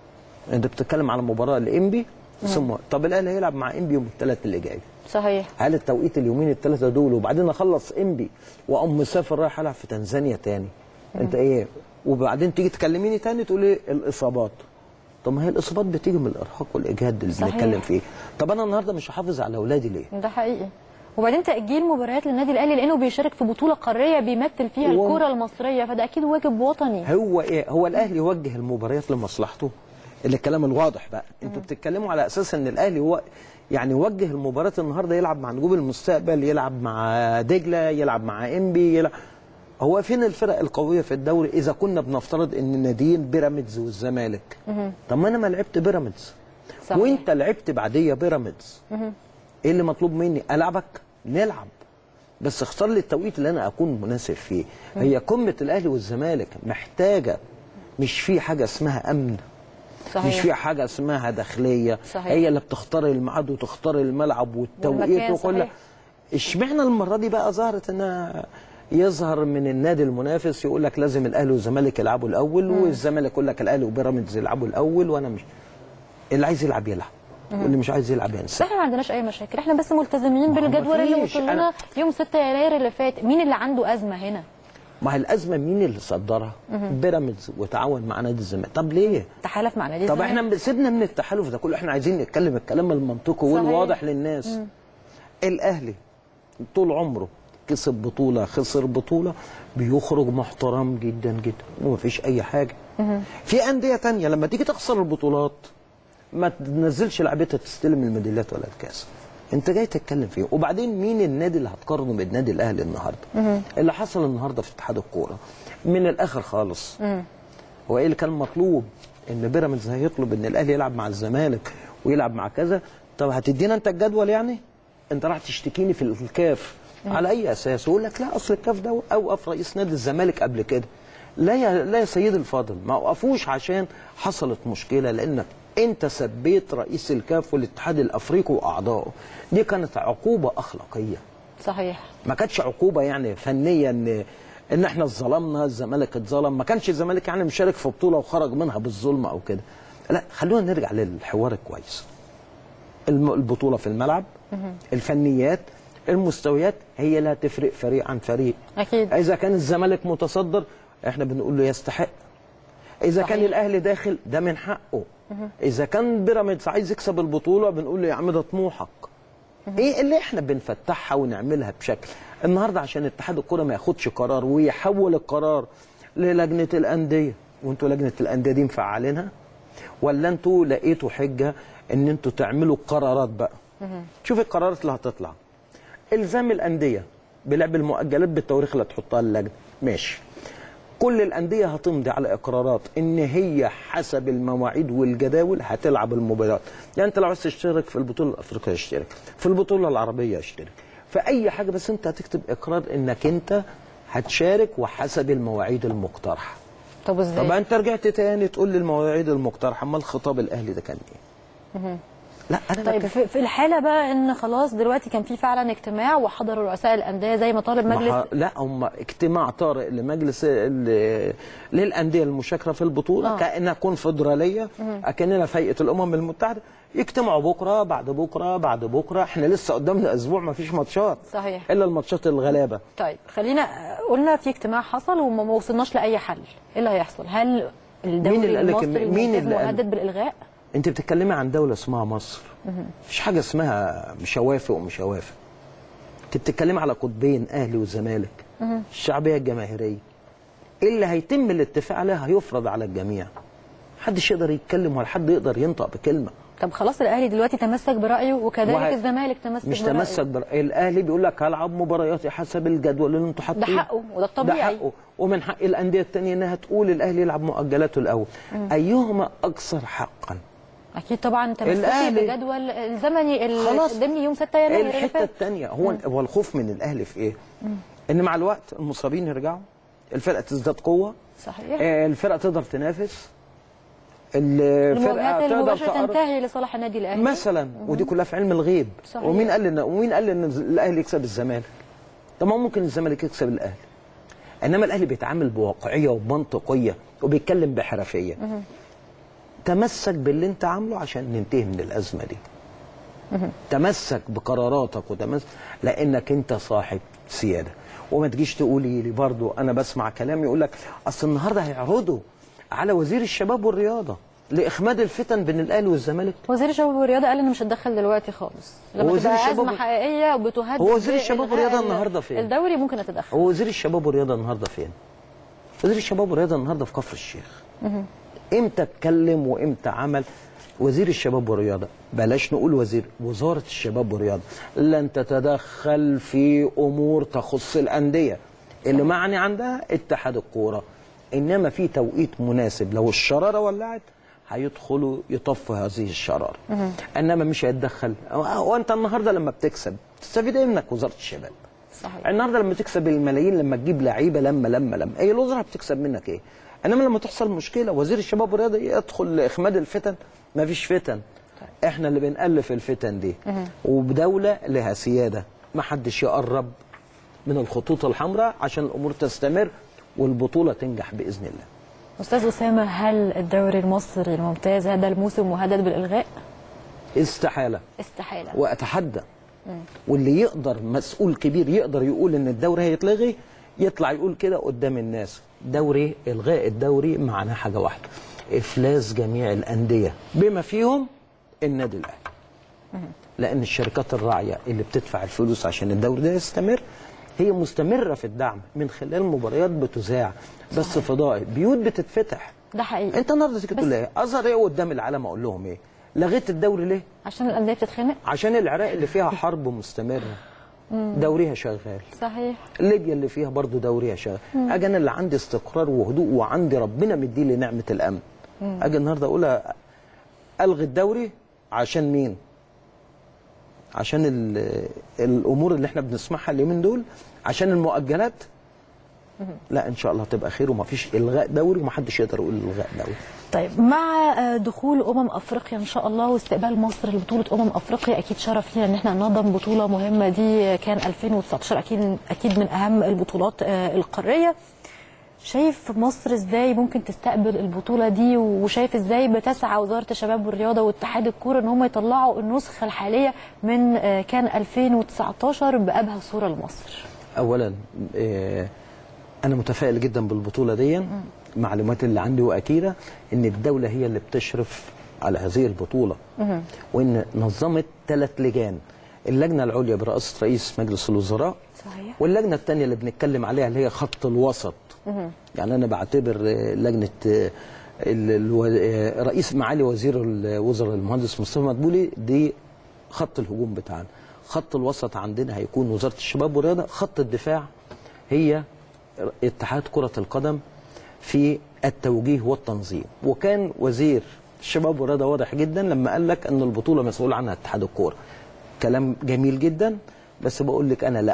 انت بتتكلم على مباراه الانبي ثم طب الاهلي هيلعب مع انبي يوم الثلاث اللي جاي. صحيح. هل التوقيت اليومين الثلاثه دول وبعدين اخلص انبي واقوم مسافر رايح العب في تنزانيا تاني؟ انت ايه؟ وبعدين تيجي تكلميني تاني تقولي الاصابات. طب ما هي الاصابات بتيجي من الارهاق والاجهاد اللي بنتكلم فيه. طب انا النهارده مش هحافظ على اولادي ليه؟ ده حقيقي. وبعدين تاجيل مباريات للنادي الاهلي لانه بيشارك في بطوله قاريه بيمثل فيها و... الكره المصريه، فده اكيد واجب وطني. هو ايه؟ هو الاهلي يوجه المباريات لمصلحته، اللي الكلام الواضح بقى. انتوا بتتكلموا على اساس ان الاهلي هو يعني وجه المباراه النهارده يلعب مع نجوم المستقبل، يلعب مع دجله، يلعب مع انبي، يلعب. هو فين الفرق القويه في الدوري اذا كنا بنفترض ان الناديين بيراميدز والزمالك؟ طب ما انا ما لعبت بيراميدز وانت لعبت بعديه بيراميدز. ايه اللي مطلوب مني؟ العبك؟ نلعب، بس اختار لي التوقيت اللي انا اكون مناسب فيه. هي قمه الاهلي والزمالك محتاجه، مش في حاجه اسمها امن، صحيح. مش في حاجه اسمها داخليه، صحيح. هي اللي بتختار الميعاد وتختار الملعب والتوقيت وكل. اشمعنى المره دي بقى ظهرت انها يظهر من النادي المنافس يقول لك لازم الاهلي والزمالك يلعبوا الاول، مم. والزمالك يقول لك الاهلي وبيراميدز يلعبوا الاول، وانا مش، اللي عايز يلعب يلعب واللي مش عايز يلعب ينسى. احنا ما عندناش اي مشاكل، احنا بس ملتزمين بالجدول اللي وصل لنا أنا... يوم ستة يناير اللي فات. مين اللي عنده ازمه هنا؟ ما هي الازمه مين اللي صدرها؟ بيراميدز وتعاون مع نادي الزمالك. طب ليه؟ تحالف مع نادي الزمالك. طب احنا سيبنا من التحالف ده كله، احنا عايزين نتكلم الكلام المنطقي والواضح للناس. مم. الاهلي طول عمره كسب بطوله خسر بطوله بيخرج محترم جدا جدا ومفيش اي حاجه. مم. في انديه ثانيه لما تيجي تخسر البطولات ما تنزلش لعبتها تستلم الميداليات ولا الكاس. انت جاي تتكلم فيه. وبعدين مين النادي اللي هتقارنه بالنادي الاهلي النهارده؟ مم. اللي حصل النهارده في اتحاد الكوره من الاخر خالص. مم. هو ايه اللي كان مطلوب؟ ان بيراميدز هيطلب ان الاهلي يلعب مع الزمالك ويلعب مع كذا. طب هتدينا انت الجدول يعني؟ انت راح تشتكيني في الكاف على اي اساس؟ يقول لك لا اصل الكاف ده اوقف رئيس نادي الزمالك قبل كده. لا يا لا يا سيدي الفاضل، ما وقفوش عشان حصلت مشكله، لانك انت سبيت رئيس الكاف والاتحاد الافريقي واعضائه. دي كانت عقوبه اخلاقيه. صحيح. ما كانتش عقوبه يعني فنيه ان ان احنا اتظلمنا، الزمالك اتظلم، ما كانش الزمالك يعني مشارك في بطوله وخرج منها بالظلم او كده. لا، خلونا نرجع للحوار الكويس. البطوله في الملعب، الفنيات، المستويات هي اللي هتفرق فريق عن فريق. اكيد. اذا كان الزمالك متصدر احنا بنقول له يستحق. اذا صحيح. كان الاهلي داخل ده من حقه. اذا كان بيراميدز عايز يكسب البطوله بنقول له يا عم ده طموحك. ايه اللي احنا بنفتحها ونعملها بشكل النهارده عشان اتحاد الكوره ما ياخدش قرار ويحول القرار للجنه الانديه. وانتوا لجنه الانديه دي مفعلينها ولا انتوا لقيتوا حجه ان انتوا تعملوا قرارات بقى؟ شوف القرارات اللي هتطلع. الزام الانديه بلعب المؤجلات بالتواريخ اللي هتحطها اللجنه، ماشي. كل الانديه هتمضي على اقرارات ان هي حسب المواعيد والجداول هتلعب المباريات. يعني انت لو عايز تشترك في البطوله الافريقيه اشترك، في البطوله العربيه اشترك، في اي حاجه، بس انت هتكتب اقرار انك انت هتشارك وحسب المواعيد المقترحه. طب ازاي؟ طب انت رجعت تاني تقول لي المواعيد المقترحه، امال الخطاب الاهلي ده كان ايه؟ لا أنا طيب في الحاله بقى ان خلاص دلوقتي كان في فعلا اجتماع وحضروا رؤساء الانديه زي ما طالب مجلس. لا هم اجتماع طارئ لمجلس للانديه المشاركه في البطوله. آه. كانها كونفدراليه، اكننا في هيئه الامم المتحده. يجتمعوا بكره بعد بكره بعد بكره، احنا لسه قدامنا اسبوع ما فيش ماتشات. صحيح. الا الماتشات الغلابه. طيب خلينا قلنا في اجتماع حصل وما وصلناش لاي حل، ايه اللي هيحصل؟ هل الدوري المصري مهدد بالالغاء؟ انت بتتكلمي عن دوله اسمها مصر. مفيش حاجه اسمها مش هوافق ومش هوافق. انت بتتكلمي على قطبين اهلي والزمالك. الشعبيه الجماهيريه. ايه اللي هيتم الاتفاق عليها هيفرض على الجميع. محدش يقدر يتكلم ولا حد يقدر ينطق بكلمه. طب خلاص الاهلي دلوقتي تمسك برايه وكذلك وه... الزمالك تمسك مش برايه. مش تمسك برايه، الاهلي بيقول لك هلعب مبارياتي حسب الجدول اللي انتوا حاطينه. ده حقه وده الطبيعي. ده حقه، ومن حق الانديه الثانيه انها تقول الاهلي يلعب مؤجلاته الاول. مم. ايهما اكثر حقا؟ اكيد طبعا تمسكي بجدول الزمني اللي قدامي يوم ستة يناير. الحته الثانيه هو مم. هو الخوف من الاهلي في ايه؟ مم. ان مع الوقت المصابين يرجعوا، الفرقه تزداد قوه. صحيح. الفرقه تقدر تنافس، الفرقه تقدر تنتهي لصالح النادي الاهلي مثلا. مم. ودي كلها في علم الغيب. صحيح. ومين قال ان ومين قال ان الاهلي يكسب الزمالك؟ طب ما ممكن الزمالك يكسب الاهلي، انما الاهلي بيتعامل بواقعيه وبمنطقيه وبيتكلم بحرفيه. مم. تمسك باللي انت عامله عشان ننتهي من الازمه دي. مم. تمسك بقراراتك وتمسك لانك انت صاحب سياده. وما تجيش تقولي لي برضو انا بسمع كلام يقول لك اصل النهارده هيعرضوا على وزير الشباب والرياضه لاخماد الفتن بين الاهلي والزمالك؟ وزير الشباب والرياضه قال انه مش هتدخل دلوقتي خالص، لما تبقى ازمه حقيقيه وبتهدد. هو وزير الشباب والرياضه النهارده فين؟ الدوري ممكن اتدخل. هو وزير الشباب والرياضه النهارده فين؟ وزير الشباب والرياضه النهارده في كفر الشيخ. امتى اتكلم وامتى عمل؟ وزير الشباب والرياضه، بلاش نقول وزير، وزاره الشباب والرياضه لن تتدخل في امور تخص الانديه اللي معني عندها اتحاد الكوره، انما في توقيت مناسب لو الشراره ولعت هيدخلوا يطفوا هذه الشراره، انما مش هيتدخل. وانت النهارده لما بتكسب تستفيد ايه منك وزاره الشباب؟ صحيح. النهارده لما تكسب الملايين، لما تجيب لعيبه لما لما لما اي الوزراء بتكسب منك ايه؟ انما لما تحصل مشكله وزير الشباب والرياضه يدخل لاخماد الفتن، ما فيش فتن. احنا اللي بنألف الفتن دي، وبدوله لها سياده، ما حدش يقرب من الخطوط الحمراء عشان الامور تستمر والبطوله تنجح باذن الله. استاذ اسامه، هل الدوري المصري الممتاز هذا الموسم مهدد بالالغاء؟ استحاله. استحاله. واتحدى واللي يقدر، مسؤول كبير يقدر يقول ان الدوري هيتلغي، يطلع يقول كده قدام الناس. دوري، الغاء الدوري معناه حاجه واحده، افلاس جميع الانديه بما فيهم النادي الاهلي. لان الشركات الراعيه اللي بتدفع الفلوس عشان الدوري ده يستمر هي مستمره في الدعم من خلال مباريات بتذاع بس فضائي، بيوت بتتفتح. ده حقيقي. انت النهارده تيجي تقول ايه؟ اظهر ايه قدام العالم؟ اقول لهم ايه؟ لغيت الدوري ليه؟ عشان الانديه بتتخانق؟ عشان العراق اللي فيها حرب مستمره دوريها شغال. صحيح. ليبيا اللي فيها برضو دوريها شغال. اجي انا اللي عندي استقرار وهدوء وعندي ربنا مدي لي نعمه الامن، اجي النهارده اقول الغي الدوري عشان مين؟ عشان الامور اللي احنا بنسمعها اليومين دول، عشان المؤجلات. لا ان شاء الله هتبقى خير ومفيش الغاء دوري ومحدش يقدر يقول الغاء دوري. طيب، مع دخول امم افريقيا ان شاء الله واستقبال مصر لبطوله امم افريقيا، اكيد شرف لينا ان احنا ننظم بطوله مهمه. دي كان ألفين وتسعتاشر اكيد اكيد من اهم البطولات القاريه. شايف مصر ازاي ممكن تستقبل البطوله دي، وشايف ازاي بتسعى وزاره الشباب والرياضه واتحاد الكوره ان هم يطلعوا النسخه الحاليه من كان ألفين وتسعتاشر بابهى صوره لمصر؟ اولا انا متفائل جدا بالبطوله دي. المعلومات اللي عندي واكيده ان الدوله هي اللي بتشرف على هذه البطوله، وان نظمت ثلاث لجان، اللجنه العليا برئاسه رئيس مجلس الوزراء، صحيح، واللجنه الثانيه اللي بنتكلم عليها اللي هي خط الوسط. يعني انا بعتبر لجنه رئيس معالي وزير الوزراء المهندس مصطفى مدبولي دي خط الهجوم بتاعنا. خط الوسط عندنا هيكون وزاره الشباب والرياضه، خط الدفاع هي اتحاد كره القدم في التوجيه والتنظيم. وكان وزير الشباب والرياضه واضح جدا لما قال لك ان البطوله مسؤول عنها اتحاد الكوره. كلام جميل جدا، بس بقول لك انا لا،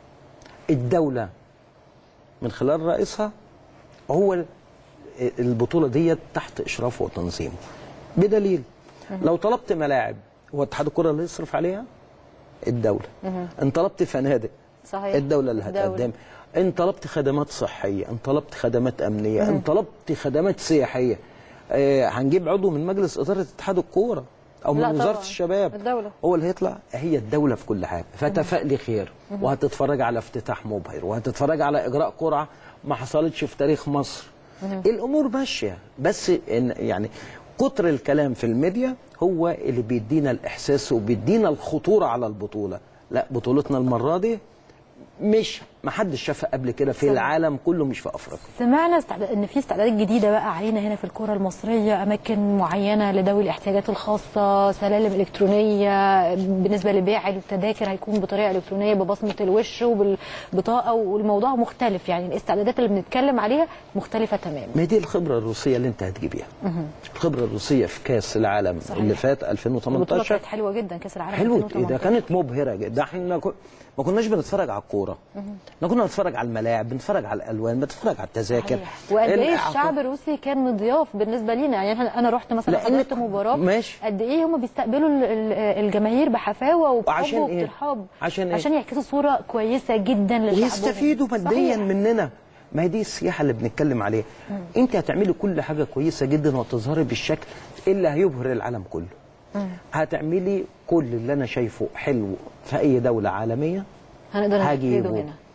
الدوله من خلال رئيسها هو البطوله ديت تحت اشرافه وتنظيمه. بدليل لو طلبت ملاعب هو اتحاد الكوره اللي يصرف عليها؟ الدوله. ان طلبت فنادق صحيح الدوله اللي هتقدم. ان طلبت خدمات صحيه، ان طلبت خدمات امنيه، ان طلبت خدمات سياحيه، آه هنجيب عضو من مجلس اداره اتحاد الكوره او من وزاره طبعا. الشباب الدولة. هو اللي هيطلع. هي الدوله في كل حاجه، فتفائلي خير. وهتتفرج على افتتاح مبهر، وهتتفرج على اجراء قرعه ما حصلتش في تاريخ مصر. الامور ماشيه، بس إن يعني كتر الكلام في الميديا هو اللي بيدينا الاحساس وبيدينا الخطوره على البطوله. لا، بطولتنا المره دي مش ما حدش شافها قبل كده في العالم كله، مش في افريقيا. سمعنا استعداد ان في استعدادات جديده بقى علينا هنا في الكره المصريه، اماكن معينه لذوي الاحتياجات الخاصه، سلالم الكترونيه بالنسبه لبيع التذاكر هيكون بطريقه الكترونيه ببصمه الوش وبالبطاقه، والموضوع مختلف. يعني الاستعدادات اللي بنتكلم عليها مختلفه تماما. ما دي الخبره الروسيه اللي انت هتجيبيها. الخبره الروسيه في كاس العالم صحيح. اللي فات ألفين وتمنتاشر البطوله كانت حلوه جدا. كاس العالم حلوه، ده كانت مبهره جدا. احنا ما كناش بنتفرج على الكوره، احنا كنا بنتفرج على الملاعب، بنتفرج على الالوان، بنتفرج على التذاكر. وقد ايه الشعب الروسي كان مضياف بالنسبه لينا. يعني انا رحت مثلا حضرت مباراه، قد ايه هم بيستقبلوا الجماهير بحفاوه وبحب وبترحاب، عشان ايه؟ عشان يعكسوا صوره كويسه جدا للشعب ويستفيدوا ماديا مننا. ما هي دي السياحه اللي بنتكلم عليها. مم. انت هتعملي كل حاجه كويسه جدا وتظهري بالشكل اللي هيبهر العالم كله. مم. هتعملي كل اللي انا شايفه حلو في اي دوله عالميه هنقدر ننفذه هنا.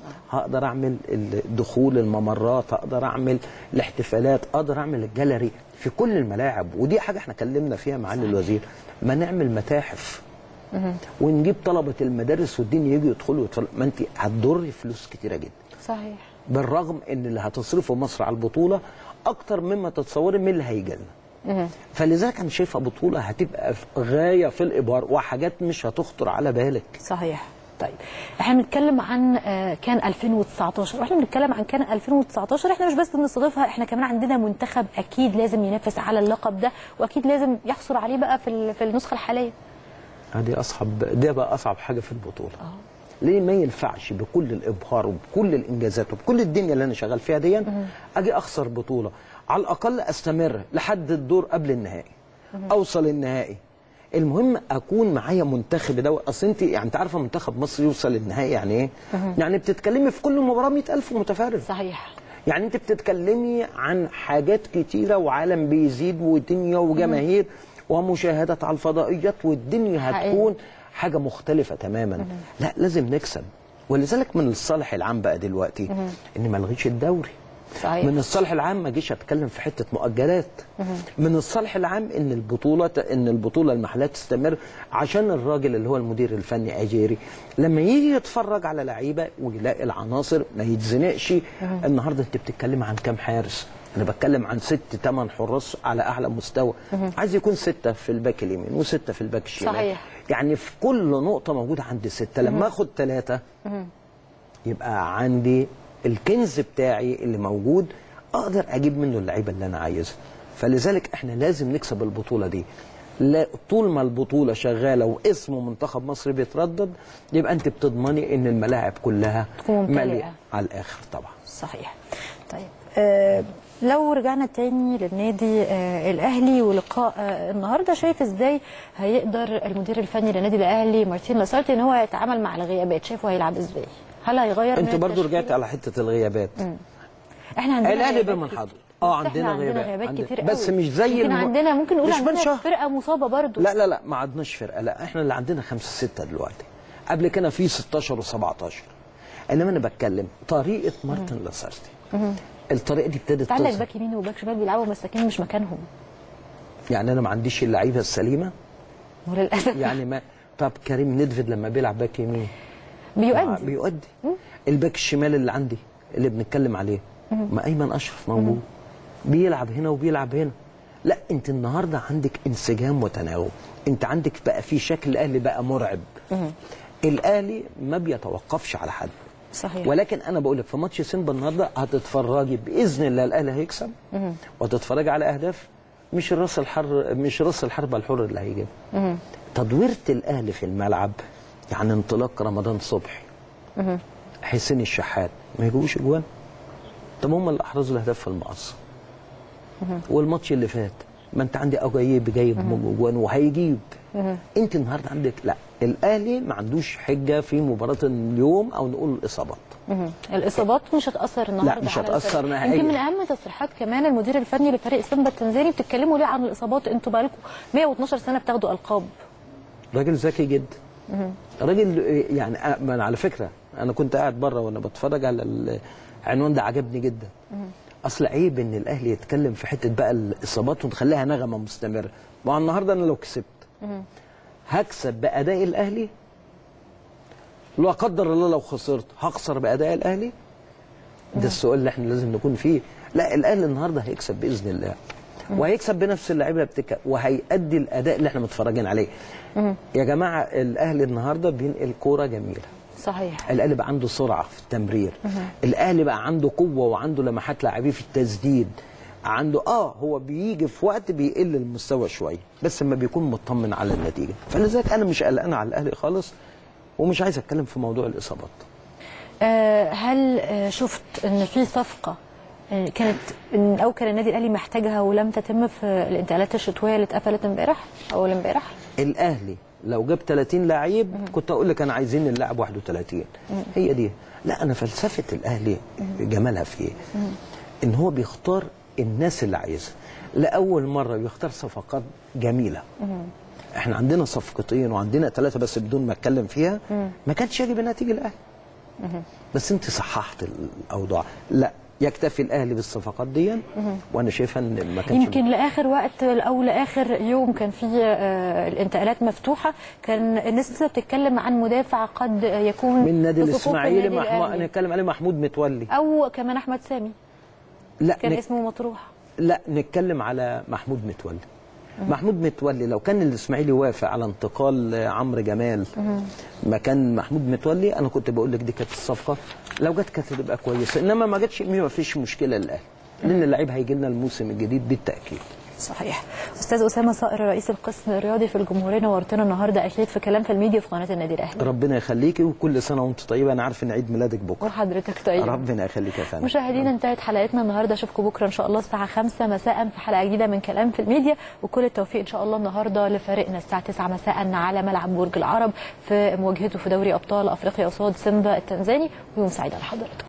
هقدر اعمل الدخول الممرات، هقدر اعمل الاحتفالات، اقدر اعمل الجاليري في كل الملاعب. ودي حاجه احنا اتكلمنا فيها معالي الوزير، ما نعمل متاحف ونجيب طلبه المدارس والدين يجوا يدخلوا يتفرجوا. ما انت هتضري فلوس كتيره جدا. صحيح. بالرغم ان اللي هتصرفه مصر على البطوله اكتر مما تتصوري من اللي هيجي لنا. فلذلك انا شايفها بطوله هتبقى غايه في الابهار وحاجات مش هتخطر على بالك. صحيح. طيب احنا بنتكلم عن كان ألفين وتسعتاشر، واحنا بنتكلم عن كان ألفين وتسعتاشر احنا مش بس بنستضيفها، احنا كمان عندنا منتخب اكيد لازم ينافس على اللقب ده، واكيد لازم يحصل عليه بقى في في النسخه الحاليه. هذه اصعب، ده بقى اصعب حاجه في البطوله. اه ليه ما ينفعش بكل الابهار وبكل الانجازات وبكل الدنيا اللي انا شغال فيها دي اجي اخسر بطوله؟ على الاقل استمر لحد الدور قبل النهائي، اوصل النهائي. المهم اكون معايا منتخب ده. اصل انت يعني انت عارفه منتخب مصر يوصل النهائي يعني ايه؟ يعني بتتكلمي في كل مباراه مئة ألف متفرج. صحيح. يعني انت بتتكلمي عن حاجات كتيره وعالم بيزيد ودنيا وجماهير ومشاهدات على الفضائيات، والدنيا هتكون حاجه مختلفه تماما. مم. لا لازم نكسب. ولذلك من الصالح العام بقى دلوقتي مم. ان ما الغيش الدوري. صحيح. من الصالح العام ما اجيش اتكلم في حته مؤجلات. مم. من الصالح العام ان البطوله ان البطوله المحليه تستمر، عشان الراجل اللي هو المدير الفني اجيري لما يجي يتفرج على لعيبه ويلاقي العناصر ما يتزنقش. مم. النهارده انت بتتكلم عن كام حارس؟ أنا بتكلم عن ست ثمان حراس على أعلى مستوى. مم. عايز يكون ستة في الباك اليمين وستة في الباك الشمال. صحيح. يعني في كل نقطة موجودة عندي ستة. لما مم. آخد ثلاثة يبقى عندي الكنز بتاعي اللي موجود، أقدر أجيب منه اللعيبة اللي أنا عايزها. فلذلك إحنا لازم نكسب البطولة دي. لا طول ما البطولة شغالة واسم منتخب مصر بيتردد يبقى أنت بتضمني إن الملاعب كلها مالية على الآخر طبعا. صحيح. طيب آه لو رجعنا تاني للنادي آه الاهلي ولقاء آه النهارده، شايف ازاي هيقدر المدير الفني للنادي الاهلي مارتين لاسارتي ان هو يتعامل مع الغيابات؟ شايفه هيلعب ازاي؟ هل هيغير؟ انت برضو رجعت على حته الغيابات. مم. احنا عندنا الاهلي بمنحدر اه عندنا غيابات, غيابات عندنا كتير بس قوي. مش زي الم... عندنا ممكن نقول عندنا شهر. فرقه مصابه برضو. لا لا لا ما عندناش فرقه، لا احنا اللي عندنا خمسه سته دلوقتي. قبل كده في ستاشر وسبعتاشر. انما انا بتكلم طريقه مارتن لاسارتي. الطريقه دي ابتدت تعالى باك يمين وباك شمال بيلعبوا مساكين مش مكانهم. يعني انا ما عنديش اللعيبه السليمه وللاسف. يعني ما طب كريم ندفد لما بيلعب باك يمين بيؤدي بيؤدي الباك الشمال اللي عندي اللي بنتكلم عليه ما ايمن اشرف موجود بيلعب هنا وبيلعب هنا. لا انت النهارده عندك انسجام وتناغم، انت عندك بقى في شكل الاهلي بقى مرعب. الاهلي ما بيتوقفش على حد. صحيح. ولكن انا بقول لك في ماتش سيمبا النهارده هتتفرجي باذن الله الاهلي هيكسب وهتتفرجي على اهداف مش راس الحر مش راس الحربه الحر اللي هيجيب. تدويره الاهلي في الملعب يعني انطلاق رمضان صبحي حسين الشحات ما يجيبوش اجوان. طب هم اللي احرزوا الاهداف في المقص. والماتش اللي فات ما انت عندي اجايب جايب اجوان وهيجيب. انت النهارده عندك لا الاهلي ما عندوش حجه في مباراه اليوم او نقول الاصابات. الاصابات مش هتاثر النهارده. لا مش هتاثر نهائيا. يمكن من اهم تصريحات كمان المدير الفني لفريق سيمبا التنزاني، بتتكلموا ليه عن الاصابات؟ انتوا بقالكم مئة واثناشر سنه بتاخدوا القاب. راجل ذكي جدا. راجل يعني انا على فكره انا كنت قاعد بره وانا بتفرج على العنوان ده عجبني جدا. اصل عيب ان الاهلي يتكلم في حته بقى الاصابات ونخليها نغمه مستمره. ما النهارده انا لو كسبت هكسب باداء الاهلي، لا قدر الله لو خسرت هخسر باداء الاهلي. ده السؤال اللي احنا لازم نكون فيه. لا الاهلي النهارده هيكسب باذن الله وهيكسب بنفس اللعيبه اللي بتك... وهيأدي الاداء اللي احنا متفرجين عليه. يا جماعه الاهلي النهارده بينقل كوره جميله. صحيح. الاهلي بقى عنده سرعه في التمرير. الاهلي بقى عنده قوه وعنده لمحات لاعبين في التسديد. عنده اه هو بيجي في وقت بيقل المستوى شويه بس لما بيكون مطمن على النتيجه. فلذلك انا مش قلقان على الاهلي خالص ومش عايز اتكلم في موضوع الاصابات. أه هل شفت ان في صفقه كانت او كان النادي الاهلي محتاجها ولم تتم في الانتقالات الشتويه اللي اتقفلت امبارح او امبارح؟ الاهلي لو جاب ثلاثين لعيب كنت اقول لك انا عايزين نلعب واحد وثلاثين. هي دي. لا انا فلسفه الاهلي جمالها في ايه؟ ان هو بيختار الناس اللي عايزها. لاول مره بيختار صفقات جميله. احنا عندنا صفقتين وعندنا ثلاثه بس بدون ما اتكلم فيها ما كانتش يجب انها تيجي الاهلي. بس انت صححت الاوضاع. لا يكتفي الاهلي بالصفقات دي، وانا شايفها ان ما كانش يمكن لاخر وقت او لاخر يوم كان في آه الانتقالات مفتوحه، كان الناس لسه بتتكلم عن مدافع قد يكون من نادي في صفوف الاسماعيلي، النادي محمود الأهلي. نتكلم عليه محمود متولي، او كمان احمد سامي لا كان نك... اسمه مطروح. لا نتكلم على محمود متولي. محمود متولي لو كان الاسماعيلي وافق على انتقال عمرو جمال مكان محمود متولي، انا كنت بقول لك دي كانت الصفقه لو جت كانت هتبقى كويسه، انما ما جاتش ما فيش مشكله للاهلي، لان اللعيب هيجي لنا الموسم الجديد بالتاكيد. صحيح. استاذ اسامه صقر رئيس القسم الرياضي في الجمهوريه، نورتنا النهارده اكيد في كلام في الميديا في قناه النادي الاهلي. ربنا يخليكي وكل سنه وانت طيبه، انا عارف ان عيد ميلادك بكره. وحضرتك طيب. ربنا يخليك يا فندم. مشاهدينا انتهت حلقتنا النهارده، اشوفكم بكره ان شاء الله الساعه خمسة مساء في حلقه جديده من كلام في الميديا، وكل التوفيق ان شاء الله النهارده لفريقنا الساعه تسعة مساء على ملعب برج العرب في مواجهته في دوري ابطال افريقيا قصاد سيمبا التنزاني، ويوم سعيد على حضراتكم.